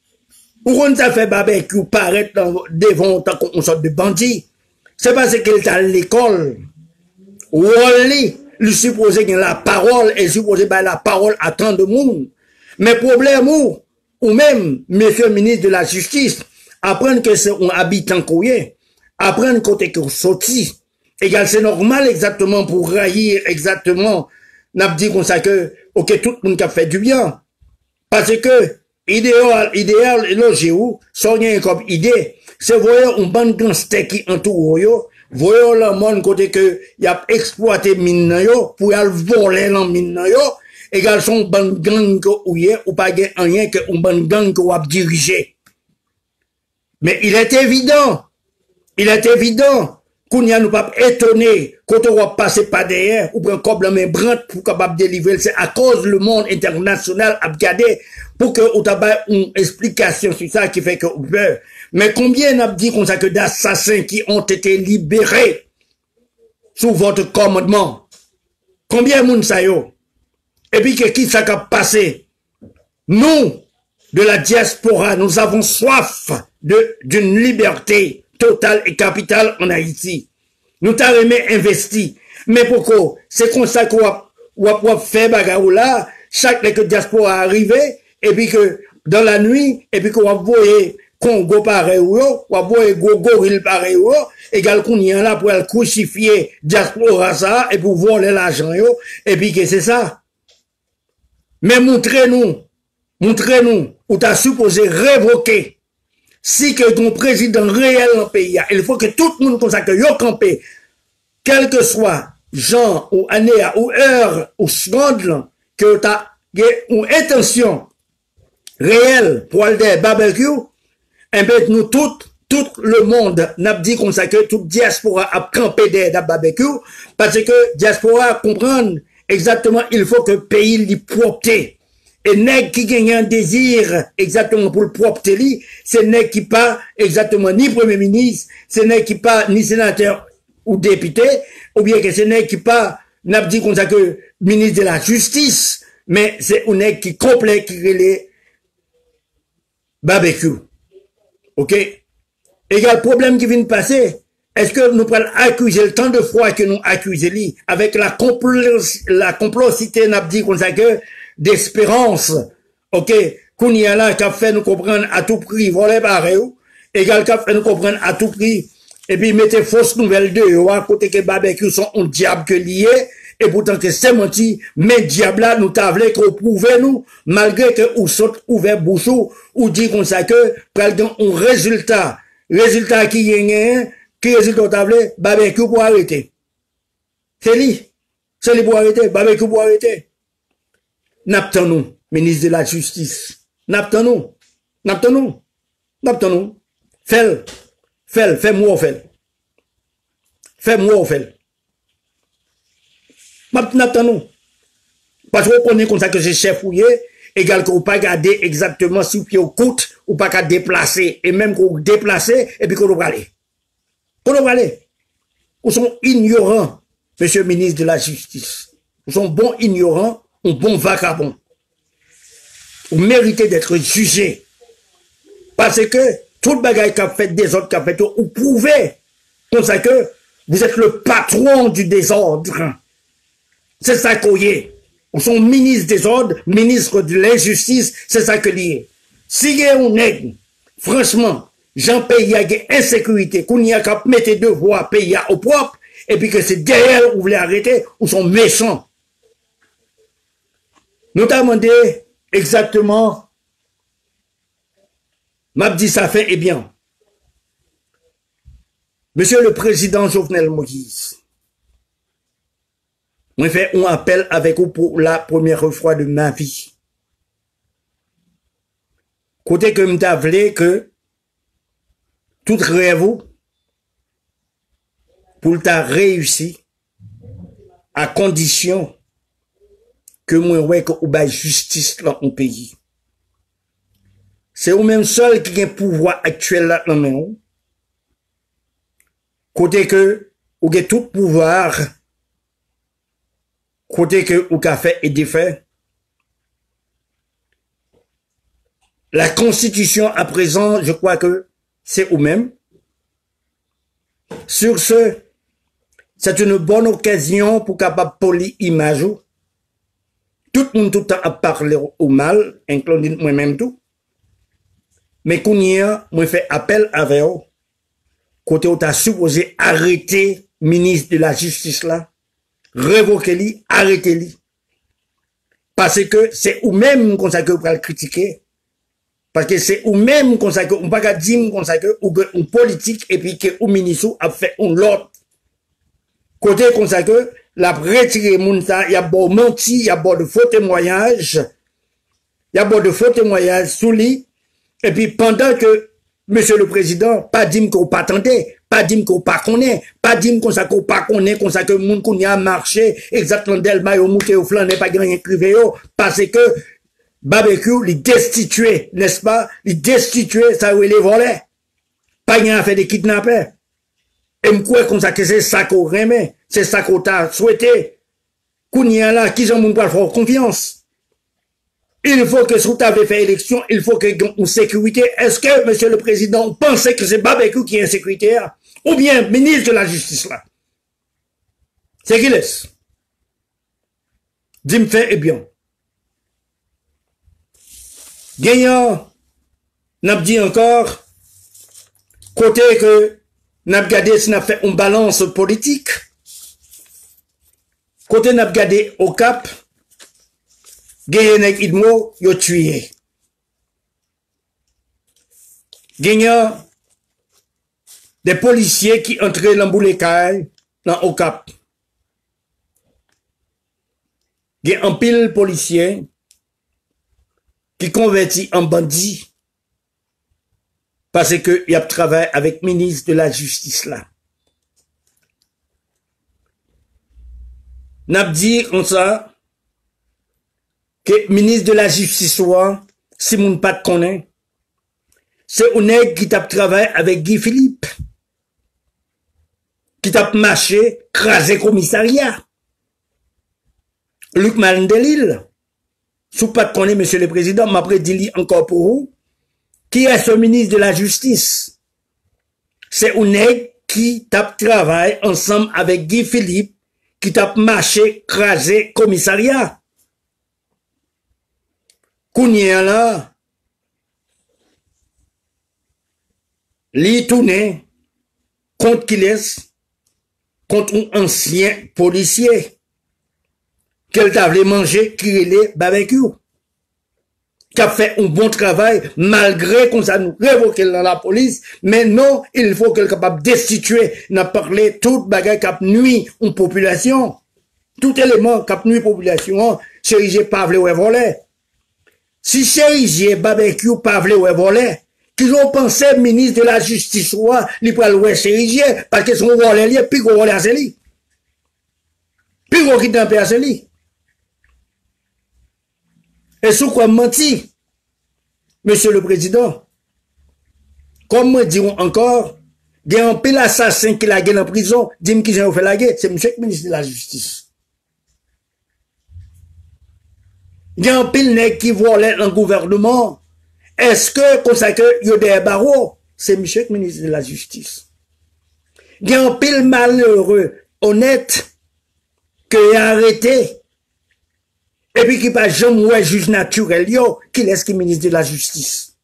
Ou on t'a fait barbecue paraître devant une sorte de bandit. C'est parce qu'il est à l'école. Ou il supposait qu'il a la parole et supposé bah, la parole à tant de monde. Mais problème ou, ou même, monsieur le ministre de la Justice, apprendre que c'est un habitant couillé, apprendre côté que sorti. Égal, c'est normal exactement pour raillir exactement, n'a dit comme ça que, ok, tout le monde a fait du bien. Parce que, idéal, idéal, logique ou, soigner comme idée, c'est voyez un bon gangster qui entoure yo, voyez le monde côté que, y a exploité mine yo, pour y voler dans mine yo, égal son bon gang ou y ou pas rien que un bon gang qu'on a dirigé. Mais il est évident, il est évident, qu'on y a nous pas étonné, quand on va passer par derrière, ou prendre comme la main brante pour capable délivrer, c'est à cause le monde international a regardé pour que on ait une explication sur ça qui fait que on peut. Mais combien n'a dit qu'on ça que d'assassins qui ont été libérés sous votre commandement? Combien moun sa yo? Et puis que qui ça a passé? Nous, de la diaspora, nous avons soif de, d'une liberté totale et capitale en Haïti. Nous t'avons investi. Mais pourquoi? C'est comme ça qu'on va, va faire bagarre là, chaque que diaspora arrive, et puis que dans la nuit, et puis qu'on va voir Congo pareil ou on va voir gorille pareil ou égal qu'on y a là pour crucifier diaspora ça, et pour voler l'argent yo, et puis que c'est ça. Mais montrez-nous, montrez-nous, où t'as supposé révoquer si que ton président réel dans le pays, il faut que tout le monde comme ça que yo campé, quel que soit genre ou année ou heure ou seconde, que tu as une intention réelle pour aller des barbecue, et bien nous tout, tout le monde n'a dit comme ça que toute diaspora a campé des barbecue, parce que diaspora comprendre exactement il faut que le pays lui propre. Et nèg qui gagne un désir exactement pour le propre li, c'est nèg qui pas exactement ni premier ministre, c'est nèg qui pas ni sénateur ou député, ou bien que c'est nèg qui pas n'a dit comme ça que ministre de la justice, mais c'est un nèg qui complet qui relait barbecue. OK? Égal problème qui vient de passer, est-ce que nous pouvons accuser le temps de froid que nous accusons lui avec la complo la complocité n'a dit comme ça que d'espérance, ok, qu'on y a là, qui a fait nous comprendre à tout prix, voler pareil, égal qui a fait nous comprendre à tout prix, et puis mettez fausse nouvelle de eux, à côté que barbecue sont un diable que lié, et pourtant que c'est menti, mais diable là, nous t'avons qu'on prouve nous, malgré que ou saute ouvert bouchou, ou dit qu'on sait que, prenons un résultat, résultat qui y a, qui résultat t'avons, barbecue pour arrêter. C'est lui. C'est lui pour arrêter, barbecue pour arrêter. N'attendons, ministre de la Justice. N'attendons. N'attendons. N'attendons. Fais-le. Fais-le. Fais-moi, fais-le. Fais-moi, fais-le. N'attendons. Parce qu'on connaît comme ça que c'est chef fouillé, égal qu'on pas garder exactement si pied au côte, ou pas qu'à déplacer, et même qu'on déplacer, et puis qu'on va aller. Qu'on va aller. Ils sont ignorants, monsieur le ministre de la Justice. Ils sont bons ignorants, ou bons vagabonds. Vous méritez d'être jugés. Parce que tout le bagage qu'a fait des autres, qu'a fait tout, vous prouvez comme ça que vous êtes le patron du désordre. C'est ça qu'on y est. Vous sont ministre des ordres, ministre de l'injustice, c'est ça que lié. Si y a un nègre, franchement, j'en paye à insécurité, qu'on y a qu'à mettre deux voix payer au propre, et puis que c'est derrière vous voulez arrêter, ou sont méchants. Nous t'avons demandé exactement, m'a dit ça fait, eh bien, Monsieur le Président Jovenel Moïse, moi fait un appel avec vous pour la première fois de ma vie. Côté que m'ta vle que tout rêve pour t'a réussi à condition que moi ouais que ou ba justice dans mon pays. C'est ou même seul qui a pouvoir actuel là dans main. Côté que ou a tout pouvoir côté que ou qu'a fait et défait. La constitution à présent, je crois que c'est ou même. Sur ce, c'est une bonne occasion pour capable poli image. Tout le monde tout le temps a parlé au mal, incluant moi-même tout. Mais qu'on y a, moi fait appel avec eux. Côté où t'as supposé arrêter ministre de la justice là. Révoquez-lui, arrêtez-lui. Parce que c'est ou même qu'on ça que vous pouvez le critiquer. Parce que c'est ou même qu'on ça que on pas dire qu'on ça que ou un politique et puis que ou ministre a fait un l'autre. Côté qu'on ça que la retiré moun ça, il y a beau menti, il y a beau de faux témoignages. Il y a beau de faux témoignages sous lui et puis pendant que Monsieur le Président, pas dire qu'on pas attendait, pas dire qu'on pas connaît, pas dire qu'on ça qu'on pas connaît, qu'on ça que moun qu'on y a marché, exactement del maillot mouté au flanc n'est pas gagné privé parce que barbecue, les destitué, n'est-ce pas? Les destitué, ça où les volets. Pas rien à faire des kidnappés. Et m'crois comme ça que c'est ça qu'on remet, c'est ça qu'on t'a souhaité. Qu'on y a là, qui j'en moun pas faire confiance. Il faut que si vous avez fait élection, il faut que une sécurité. Est-ce que, Monsieur le Président, vous pensez que c'est barbecue qui est insécuritaire? Ou bien, ministre de la Justice là? C'est qui laisse? Dis-moi fait, eh bien. Gagnant, n'a dit encore, côté que, n'a gardé si n'a fait une balance politique, côté n'a gardé au cap, gagnant nèg idmo, yo tué. Gagnant, des policiers qui entraient dans Boulekaï, dans au cap. Gagnant un pile policier, qui convertit en bandit parce que il a travaillé avec ministre de la Justice là. N'a dit comme ça que ministre de la Justice soit si moun pas te connaît, c'est un nèg qui t'a travaillé avec Guy Philippe qui t'a marché crasé commissariat. Luc Malendelil. Sous pas de connaître, Monsieur le Président, m'a prédit encore pour vous, qui est ce ministre de la Justice? C'est un nègre qui tape travail ensemble avec Guy Philippe, qui tape marché, crasé, commissariat. Kounia là, li tourne, contre qui laisse, contre un ancien policier. Qu'elle t'a voulu manger, crier barbecue. Qui a fait un bon travail, malgré qu'on ça nous révoque dans la police, mais non, il faut qu'elle soit capable de destituer, n'a parlé toute bagarre qui a nuit une population. Tout élément qui a nuit population, Chérigé pas voulu ou voler. Si Chérigé, barbecue pas voulu ou voler, qu'ils ont pensé, ministre de la Justice, soit, il peut louer Chérigé, parce qu'ils sont volés, puis qu'on volé à Célie. Puis qu'on quitte un peu à Célie. Et sous quoi menti, Monsieur le Président, comme moi dirons encore, il y a un pile assassin qui l'a guerre en prison, dis-moi qui j'ai fait la guerre, c'est monsieur le ministre de la Justice. Il y a un pile nègre qui volait dans le gouvernement. Est-ce que, comme ça que, il y a des barreaux? C'est monsieur le ministre de la Justice. Il y a un pile malheureux, honnête, qui est arrêté. Et puis qui pas jamais ouais juge naturel, yo, qui laisse qui ministre de la Justice.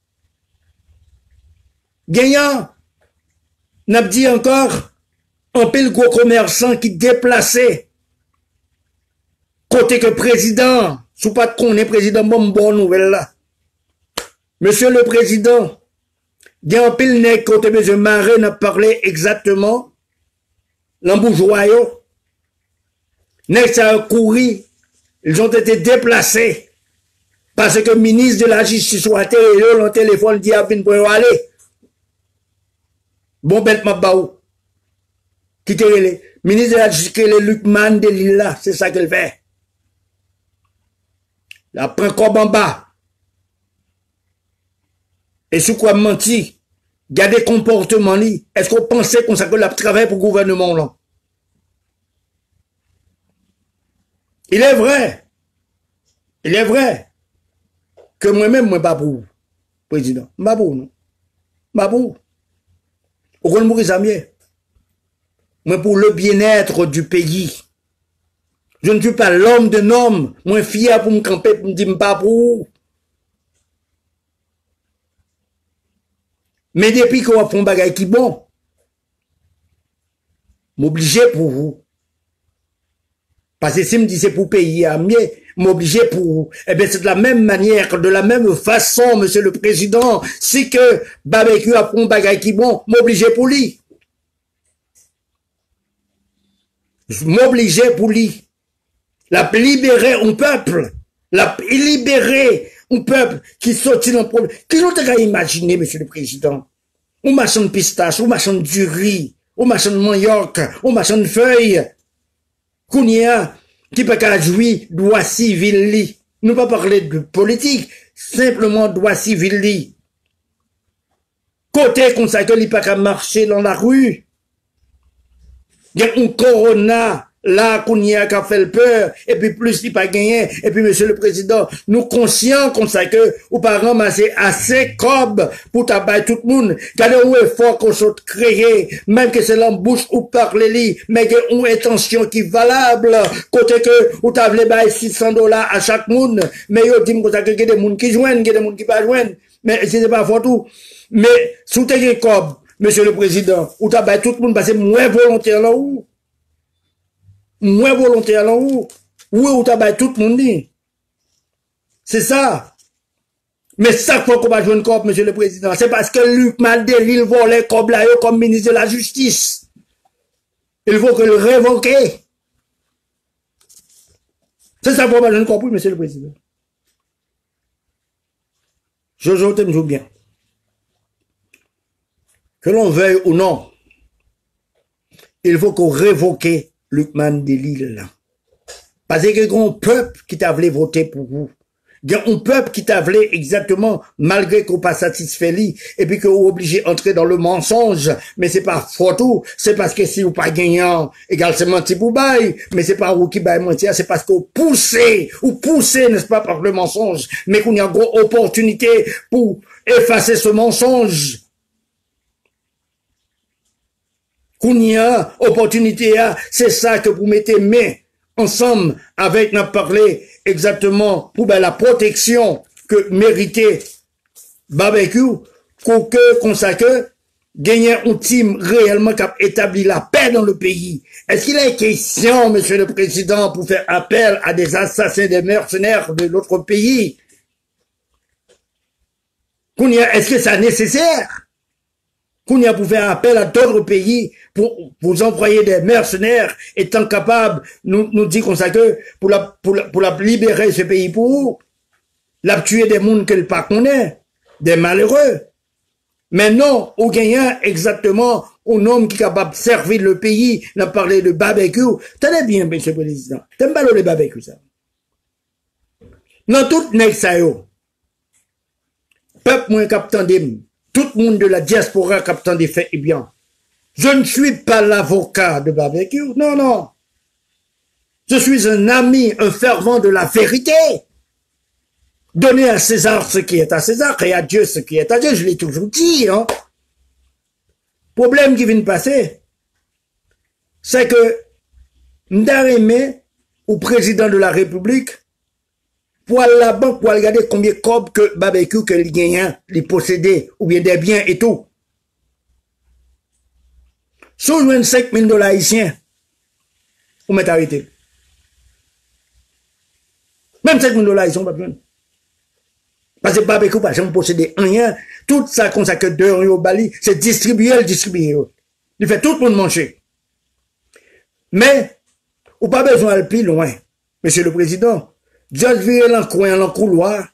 Gagnant, n'a dit encore, un pile gros commerçant qui déplacé, côté que président, sous pas de qu'on est président, bon, bonne nouvelle là. Monsieur le Président, il y a un pile nègre côté monsieur Marais n'a parlé exactement, l'embourgeois yo, nègre ça a couru, ils ont été déplacés, parce que le ministre de la Justice ou à le téléphone dit à venir pour aller. Bon, bête ma baou. Qui te relè? Ministre de la Justice, le Luc Mandeli là, c'est ça qu'elle fait. La prend comme en bas. Et sous quoi menti? Il y a des comportements là. Est-ce qu'on pensait qu'on s'appelle la travail pour le gouvernement là? Il est vrai. Il est vrai. Que moi-même, moi, pas pour. Président. Pas pour, non? Pas pour. Au grand mourir ça mieux. Moi, pour le bien-être du pays. Je ne suis pas l'homme de homme. Moi, fier pour me camper, pour me dire pas pour. Mais depuis qu'on va faire un bagage qui bon, m'obliger pour vous. Parce que si me dit c'est pour payer à mieux, m'obliger pour vous. Eh bien, c'est de la même manière, de la même façon, Monsieur le Président, si que barbecue a fait un bagage qui bon, m'obliger pour lui. M'obliger pour lui. La libérer un peuple. La libérer un peuple qui sortit dans le problème. Qui n'ont pas imaginé, Monsieur le Président? Ou machin de pistache, ou machin de riz, ou machin de manioc, ou machin de feuilles. Kounia, qui peut qu'à jouir droit civil li. Nous pas parler de politique, simplement droit civil li. Côté comme ça que li pas qu'à marcher dans la rue. Il y a un corona, là, Kounia qui a fait le peur, et puis plus il pas gagné, et puis Monsieur le Président, nous conscients comme ça que, ou pas ramasser assez cob pour tabac tout le monde, regardez où est fort qu'on soit créé, même que c'est l'embouche ou parler li, mais qu'il y a une intention qui est valable, côté que, ou t'as voulu bailler six cents dollars à chaque monde, mais yo dit comme ça que il y a des gens qui joignent, il y a des gens qui pas joignent, mais c'est pas fort tout, mais, sous tes cob, Monsieur le Président, ou t'as baillé tout le monde, parce que moins volontaire là où, moins volontaire là où, où ou t'as tout le monde dit. C'est ça. Mais ça faut qu'on va jouer une cop, Monsieur le Président. C'est parce que Luc Mandeli volait comme là, comme ministre de la Justice. Il faut que le révoquer. C'est ça faut qu'on va jouer une cop, Monsieur le Président. Je joue me joue bien. Que l'on veuille ou non, il faut qu'on révoque Luc Mandeli là. Parce que grand peuple qui t'a voulu voter pour vous. Il y a un peuple qui t'a voulu exactement, malgré qu'on pas satisfait lui, et puis qu'on est obligé d'entrer dans le mensonge. Mais c'est pas photo, c'est parce que si vous pas gagnant, égal c'est menti pour bail, mais c'est pas vous qui bail mentir, c'est parce qu'on poussez, ou poussez, n'est-ce pas, par le mensonge, mais qu'on y a une grosse opportunité pour effacer ce mensonge. Qu'on y a opportunité, c'est ça que vous mettez main ensemble avec nous parler exactement pour ben, la protection que méritait barbecue, pour que, qu'on sache que, gagner un team réellement qui a établi la paix dans le pays. Est-ce qu'il est question, Monsieur le Président, pour faire appel à des assassins, des mercenaires de notre pays? Qu'on y a, est-ce que c'est nécessaire? Qu'on y a pour faire appel à d'autres pays pour vous envoyer des mercenaires étant capables, nous, nous dit comme ça que, pour la, pour la, pour la libérer ce pays pour vous, la tuer des mondes qu'elle pas connaît, des malheureux. Mais non, au gagnant, exactement, un homme qui est capable de servir le pays, n'a parlé de barbecue. Tenez bien, Monsieur le Président. T'aimes pas le barbecue, ça? Dans tout nèg sa yo, peuple moins captant des, tout le monde de la diaspora captant des faits, eh bien, je ne suis pas l'avocat de barbecue, non, non. Je suis un ami, un fervent de la vérité. Donnez à César ce qui est à César et à Dieu ce qui est à Dieu, je l'ai toujours dit, hein. Problème qui vient de passer, c'est que Ndareme, ou président de la République, pour aller là-bas, pour regarder combien de cobs que barbecue que il gagne, il possédait, ou bien des biens et tout. Si on joue cinq mille dollars haïtiens, vous m'êtes arrêté. Même cinq mille dollars, ils sont pas besoin. Parce que barbecue, pas jamais posséder rien. Tout ça consacre deux au Bali, c'est distribuer, le distribuer. Il fait tout le monde manger. Mais, ou pas besoin d'aller plus loin. Monsieur le Président, juste virer dans le coin, dans le couloir.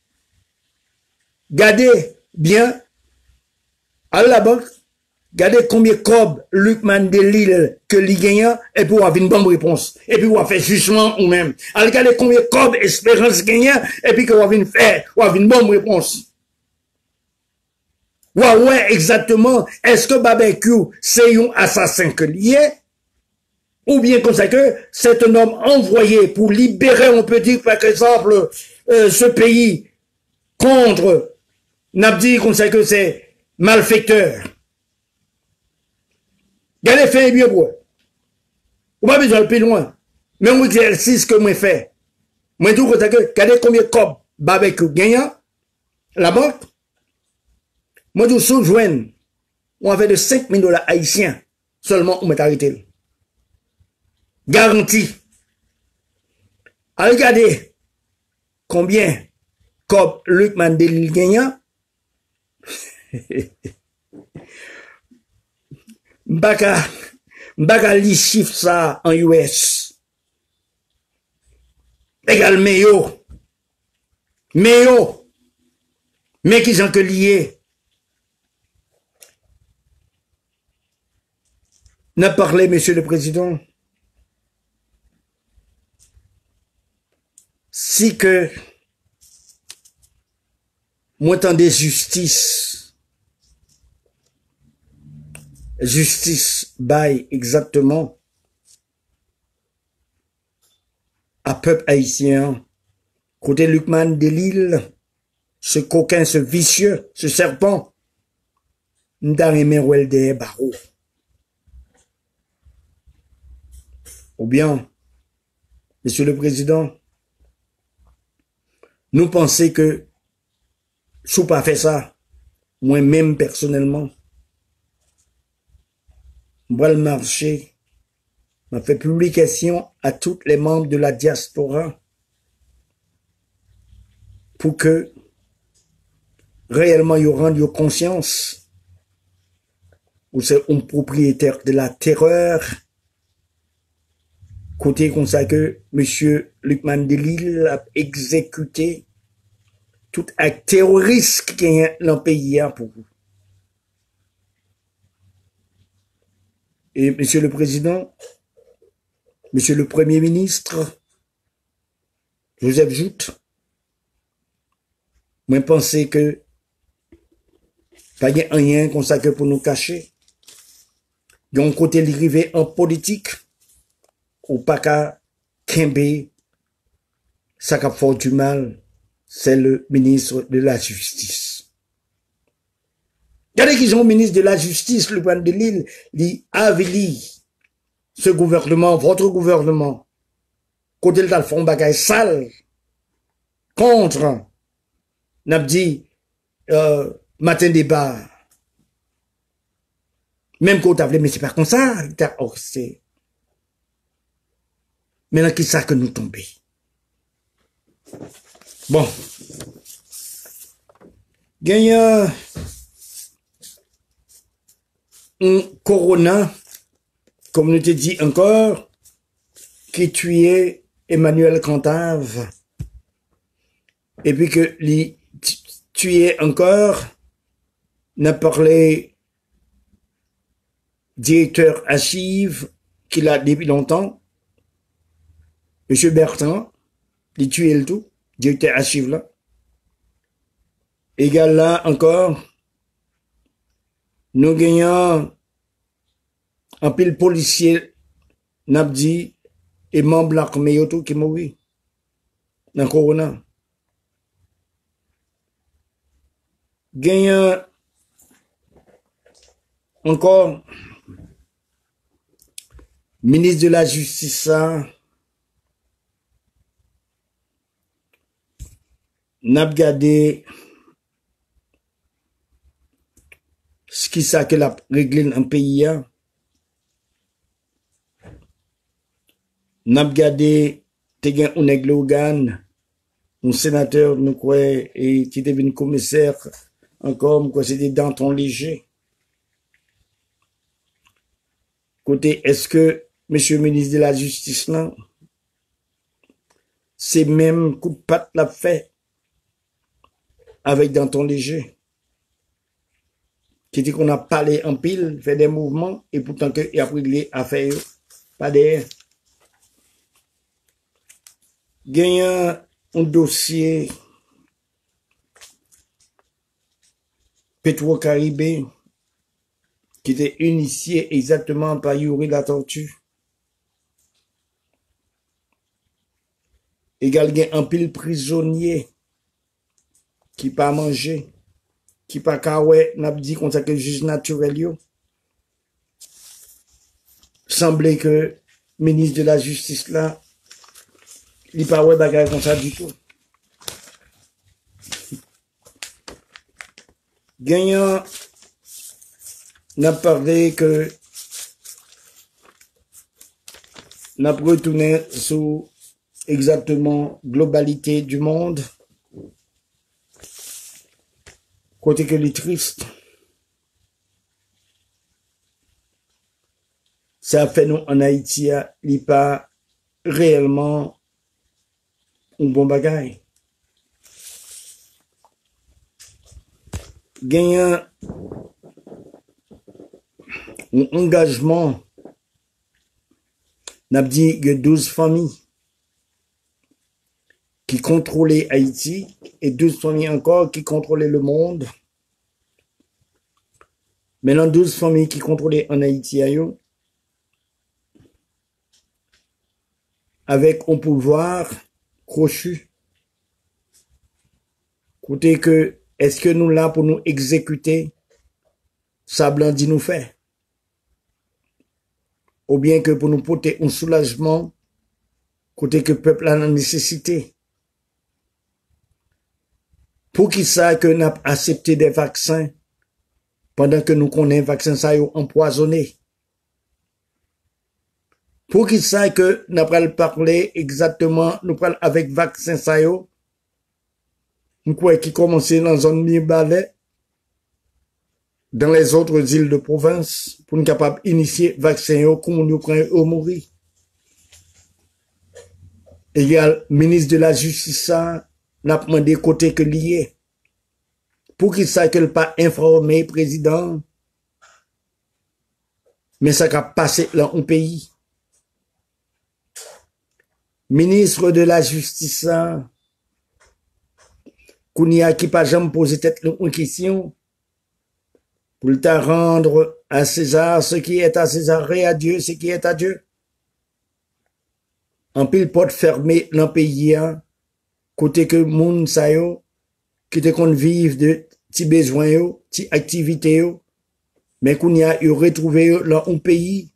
Gardez bien, à la banque, gardez combien de cobs Luc Mandelil que li gagne, et puis on a une bonne réponse. Et puis on a fait jugement ou même. Alors regardez combien de cobs Espérance gagne, et puis qu'on a une faire, on a une bonne réponse. Ouais, ouais, exactement. Est-ce que barbecue, c'est un assassin que lié? Ou bien comme ça que c'est un homme envoyé pour libérer, on peut dire par exemple, euh, ce pays contre, n'a dit comme ça que c'est malfaiteur. Regardez, fait bien pour eux. On pas besoin de plus loin. Mais un exercice que moi fais. Moi tout comme ça que, regardez combien de cobs barbecue gagnant, la banque. Moi tout sous-joigne, on a fait de cinq mille dollars haïtiens, seulement on m'a arrêté. Garantie. À regarder combien comme Luc Mandelil gagnant. M'baka, m'baka li chiffre ça en U S. Égal Meyo. Meyo. Mais qui sont que liés. N'a parlé, Monsieur le Président. Si que moi tendez justice, justice bail exactement à peuple haïtien, côté Luc Mandelil, ce coquin, ce vicieux, ce serpent, n'darrême ouel des barreaux. Ou bien, Monsieur le Président, nous pensons que, si pas fait ça, moi-même personnellement, moi le marché, m'a fait publication à tous les membres de la diaspora pour que réellement ils rendent conscience ou c'est un propriétaire de la terreur côté comme ça que monsieur Luc Mandelil a exécuté tout acte terroriste qui est dans le pays pour vous. Et monsieur le Président, monsieur le Premier ministre, Joseph Jout, moi pensez que pas de rien comme ça que pour nous cacher. D'un côté l'arrivée en politique, ou pas qu'à Kembe, ça qui fait du mal, c'est le ministre de la Justice. Regardez qu'ils ont ministre de la Justice, le point de l'île, il avilit ce gouvernement, votre gouvernement, côté le fond bagaille sale, contre, n'a dit, euh, matin débat. Même quand t'as voulu, mais c'est pas comme ça, oh, c'est, maintenant, qui ça que nous tombons? Bon. Gagne un corona, comme nous te dit encore, qui tuait Emmanuel Cantave. Et puis que lui tuait encore, n'a parlé directeur archive qu'il a depuis longtemps. Monsieur Bertrand, il tuait le tout. directeur archive là. Égal là encore, nous gagnons un pile policier, n'a dit, et membre l'armée auto qui mourit dans le corona. Gagnons encore ministre de la Justice, n'a gardé ce qui ça que la réglé dans le pays. N'a gardé te un aigle organe, un sénateur, nous quoi, et qui devient commissaire, encore, quoi, c'était dans ton léger. Côté, est-ce que, monsieur le ministre de la Justice, là, c'est même coup de patte l'a fait avec Danton Léger, qui dit qu'on a parlé en pile, fait des mouvements, et pourtant qu'il a pris les affaires, pas derrière. Gagnant un dossier Petro-Caribé qui était initié exactement par Yuri la Tortue. Également un pile prisonnier qui pas mangé, qui pas kawé, n'a dit qu'on ça que juge naturel yo. Semblait que ministre de la Justice là, il pas ouais bagarre comme ça du tout. Gagnant n'a parlé que n'a retourné sur exactement globalité du monde. Côté que les tristes. Ça fait nous en Haïti, il n'y a pas réellement un bon bagage. Gagnant un engagement, n'a dit que douze familles qui contrôlaient Haïti et douze familles encore qui contrôlaient le monde. Maintenant, douze familles qui contrôlaient en Haïti, avec un pouvoir crochu. Côté que, est-ce que nous là pour nous exécuter, ça blanc dit nous fait? Ou bien que pour nous porter un soulagement, côté que le peuple a la nécessité. Pour qui ça que nous avons accepté des vaccins, pendant que nous connaissons les vaccins ça ont empoisonné? Pour qui ça que nous avons parlé exactement, nous parlons avec vaccin ça yo, nous croyons qui commençait dans la zone Mirbalet, dans les autres îles de province, pour nous capables d'initier vaccin yo, comme nous prenons au mourir. Et il y a le ministre de la Justice, n'a pas demandé côté que lié. Pour qu'il sache qu'elle pas informé président, mais ça a passé dans un pays. Ministre de la Justice, qu'on y a qui pas jamais posé tête une question, pour le rendre à César ce qui est à César et à Dieu ce qui est à Dieu. En pile porte fermée dans le pays, côté que moun sa yo, qui te kon vive de ti besoin yo, ti activité yo, mais qu'on y a eu retrouvé yo dans un pays,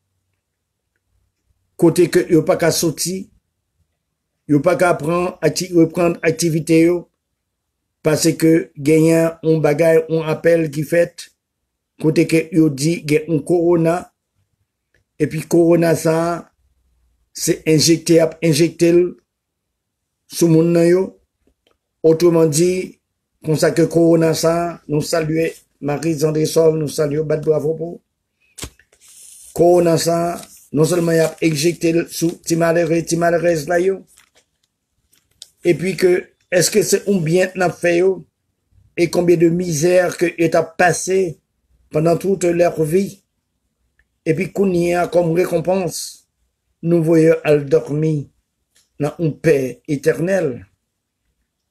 côté que yo pas qu'à sortir, yo pas qu'à prendre, reprendre activité yo, parce que gagnant un bagay, un appel qui fait, côté que yo dit gen un corona, et puis corona ça, c'est injecté, injecté sous mon yo. Autrement dit, comme ça que corona ça, nous saluons Marie Zandressov, nous saluons Bat Bravo pour. Corona ça, non seulement y a injecté sous Timalere, Timalere là yo. Et puis que, est-ce que c'est un bien n'a fait yo? Et combien de misère que est a passé pendant toute leur vie? Et puis qu'on y a comme récompense, nous voyons à dormir dans une paix éternelle.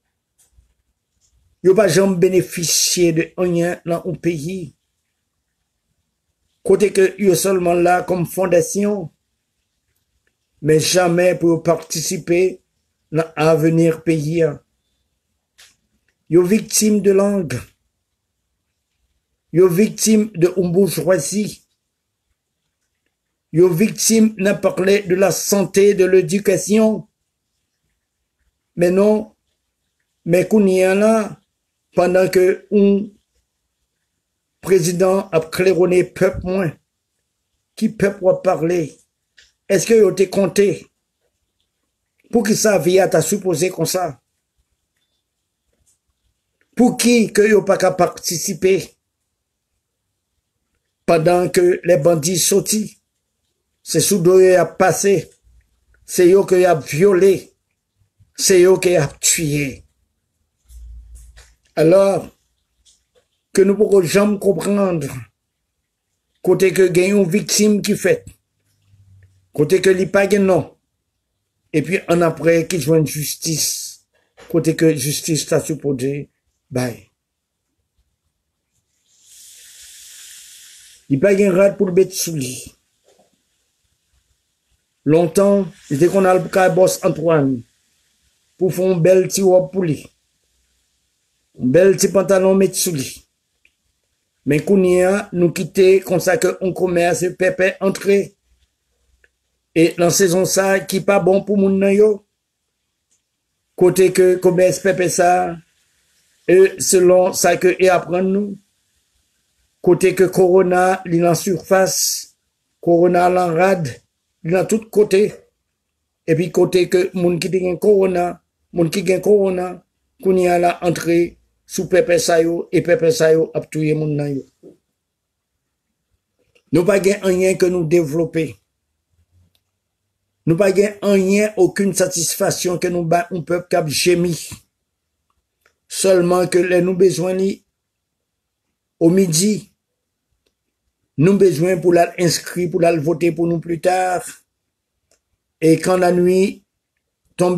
Yo pas jamais bénéficié de rien dans un pays. Côté que yo seulement là comme fondation, mais jamais pour participer dans l'avenir pays. Yo victime de langue. Yo victime de une bourgeoisie. Yo victime n'a parlé de la santé, de l'éducation. Mais non, mais qu'on y en a, pendant que un président a claironné peuple moins, qui peuple a parlé, est-ce que yo t'es compté? Pour qui ça vient t'a supposé comme ça? Pour qui que yo pas qu'à participer? Pendant que les bandits sortis, c'est sous deux a passé, c'est yo qui a violé, c'est yo qui a tué. Alors, que nous pouvons jamais comprendre, côté que gagne une victime qui fait, côté que li pas non, et puis en après qui joue une justice, côté que justice t'a supposé, bye. Il pas gagne rade pour le bête sous lui. Longtemps, il était qu'on a le boss Antoine, pour faire un bel petit robe pour lui. Un bel petit pantalon mettre sous lui. Mais Kounia nous quitter comme ça que on commerce pépé entrer. Et dans saison ça qui pas bon pour moun nan yo. Côté que commerce pépé ça et selon ça que et apprendre nous. Côté que corona li en surface, corona l'en rade, li dans tout côté. Et puis côté que moun qui gen corona, moun qui gen corona, Kounia la entrer sous pépé sa yo et pépé sa yo ap touye moun nan yo. Nous pas gen rien que nous développer. Nous pas gen rien, aucune satisfaction que nous ba un peuple cap gémi. Seulement que les nous besoin li au midi. Nous besoin pour l'inscrire, pour la voter pour nous plus tard. Et quand la nuit tombe,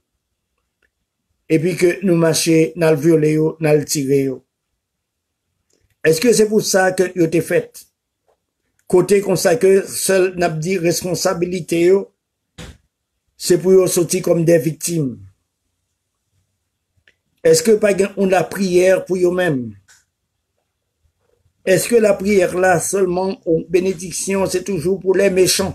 et puis que nous marcher, nous violer, nous tirer. Est-ce que c'est pour ça que vous avez fait? Côté comme ça que seul n'a dit responsabilité, c'est pour vous sortir comme des victimes. Est-ce que pas on la prière pour vous-même? Est-ce que la prière là seulement, en bénédiction, c'est toujours pour les méchants?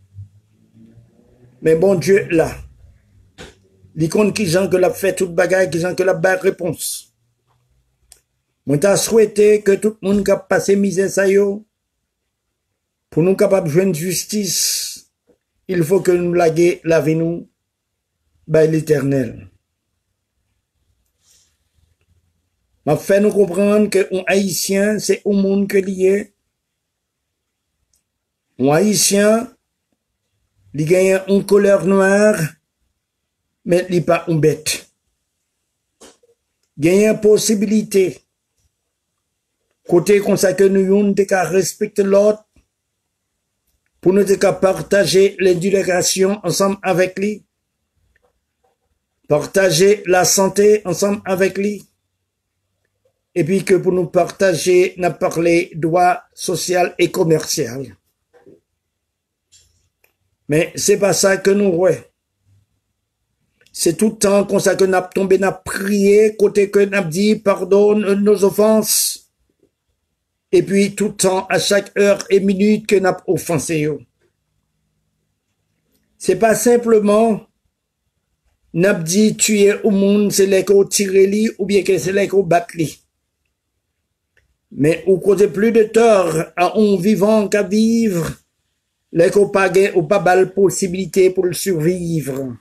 Mais bon Dieu là, l'icône qui gens que l'a fait toute bagaille, qui gens que la barre réponse. Moi t'as souhaité que tout le monde cap passer misère ça yo. Pour nous capables de joindre justice, il faut que nous laguer la vie nous by l'Éternel. M'a fait nous comprendre que un haïtien c'est un monde que lié. Un haïtien il gagne une couleur noire mais il pas une bête. Gagne une possibilité côté comme ça que nous yon te ka respecter l'autre pour nous te ka partager l'éducation ensemble avec lui, partager la santé ensemble avec lui, et puis que pour nous partager n'a parlé droit social et commercial. Mais c'est pas ça que nous ouais. C'est tout le temps comme ça que nous avons tombé, nous avons prié, côté que nous avons dit pardonne nos offenses. Et puis tout le temps, à chaque heure et minute que nous avons offensé. C'est pas simplement nous avons dit tuer au monde, c'est là qu'on tire li ou bien que c'est là qu'on bat li. Mais au côté plus de tort à un vivant qu'à vivre, là qu'on pas ou pas belle possibilité pour le survivre.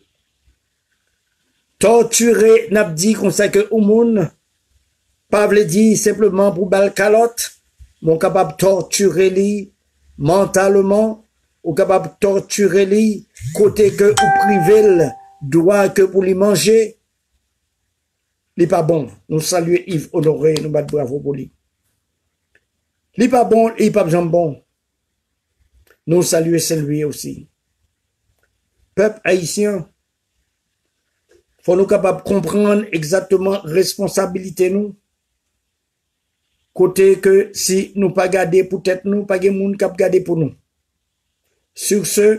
Torturer n'a dit qu'on sait que au monde pas veut dire simplement pour bal calotte, mon capable torturer li mentalement ou capable torturer li côté que ou privé droit que pour lui manger. Li pas bon. Nous saluons Yves Honoré, nous bat bravo pour lui. Li pas bon, il pas jambon. Nous saluons celui aussi. Peuple haïtien, faut nous capables de comprendre exactement responsabilité nous. Côté que si nous pas garder pour tête nous, pas de monde cap garder pour nous. Sur ce,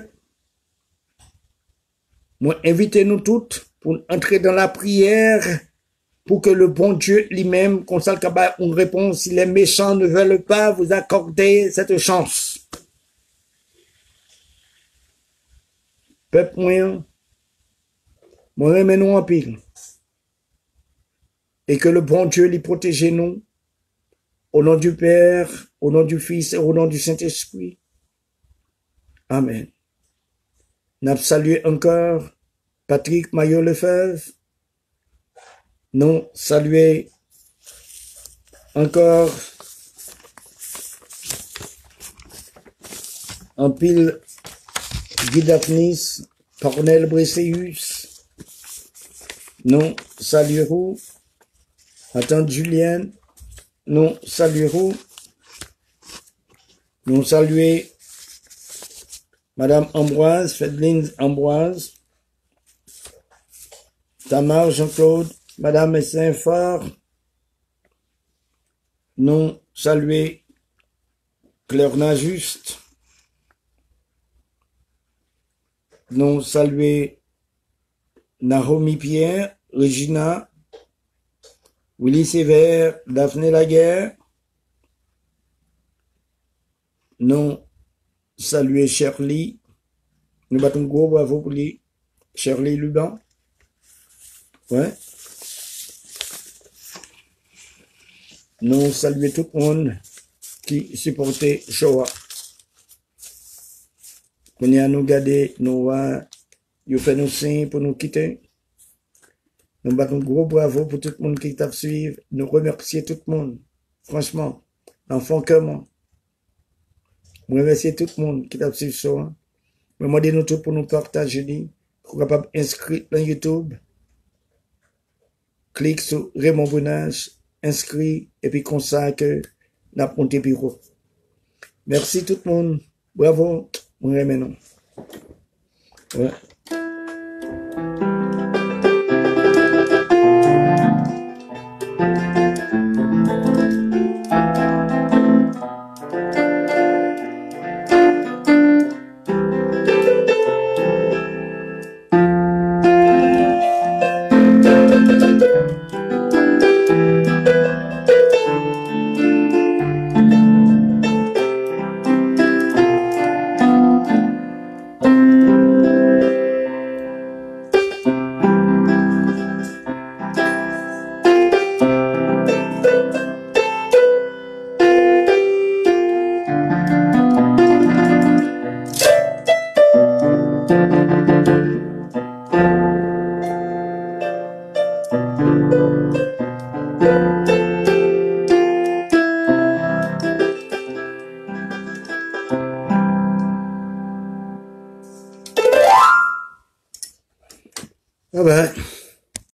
moi invitez nous toutes pour entrer dans la prière pour que le bon Dieu lui-même consacre une réponse si les méchants ne veulent pas vous accorder cette chance. Peuple moyen, moi remets nous en pile. Et que le bon Dieu lui protège nous. Au nom du Père, au nom du Fils et au nom du Saint-Esprit. Amen. Nous saluons encore Patrick Maillot-Lefebvre. Nous saluons encore en pile Guy Daphnis, Cornel Bresséus. Nous saluons ma tante Julienne. Nous saluons, nous saluons Madame Ambroise, Fedeline Ambroise, Tamar Jean-Claude, Madame Saint-Fort. Nous saluons Claire Najuste. Nous saluons Naomi Pierre, Regina, Willy Sévère, Daphné Laguerre. Nous saluons Shirley. Nous battons gros bravo pour lui. Shirley Luban. Ouais. Nous saluons tout le monde qui supportait Shoah. Quand nous nous garder, nous avons fait nos signes pour nous quitter. Nous battons gros bravo pour tout le monde qui t'a suivi. Nous remercions tout le monde. Franchement, l'enfant que moi. Nous remercions tout le monde qui t'a suivi ça. Nous demandons nous tout pour nous partager. Pour capable inscrire dans YouTube. Clique sur Raymond Bounage, inscrit, et puis comme ça que nous avons monté bureau. Merci tout le monde. Bravo. Nous remercions. Ouais. Ah ben.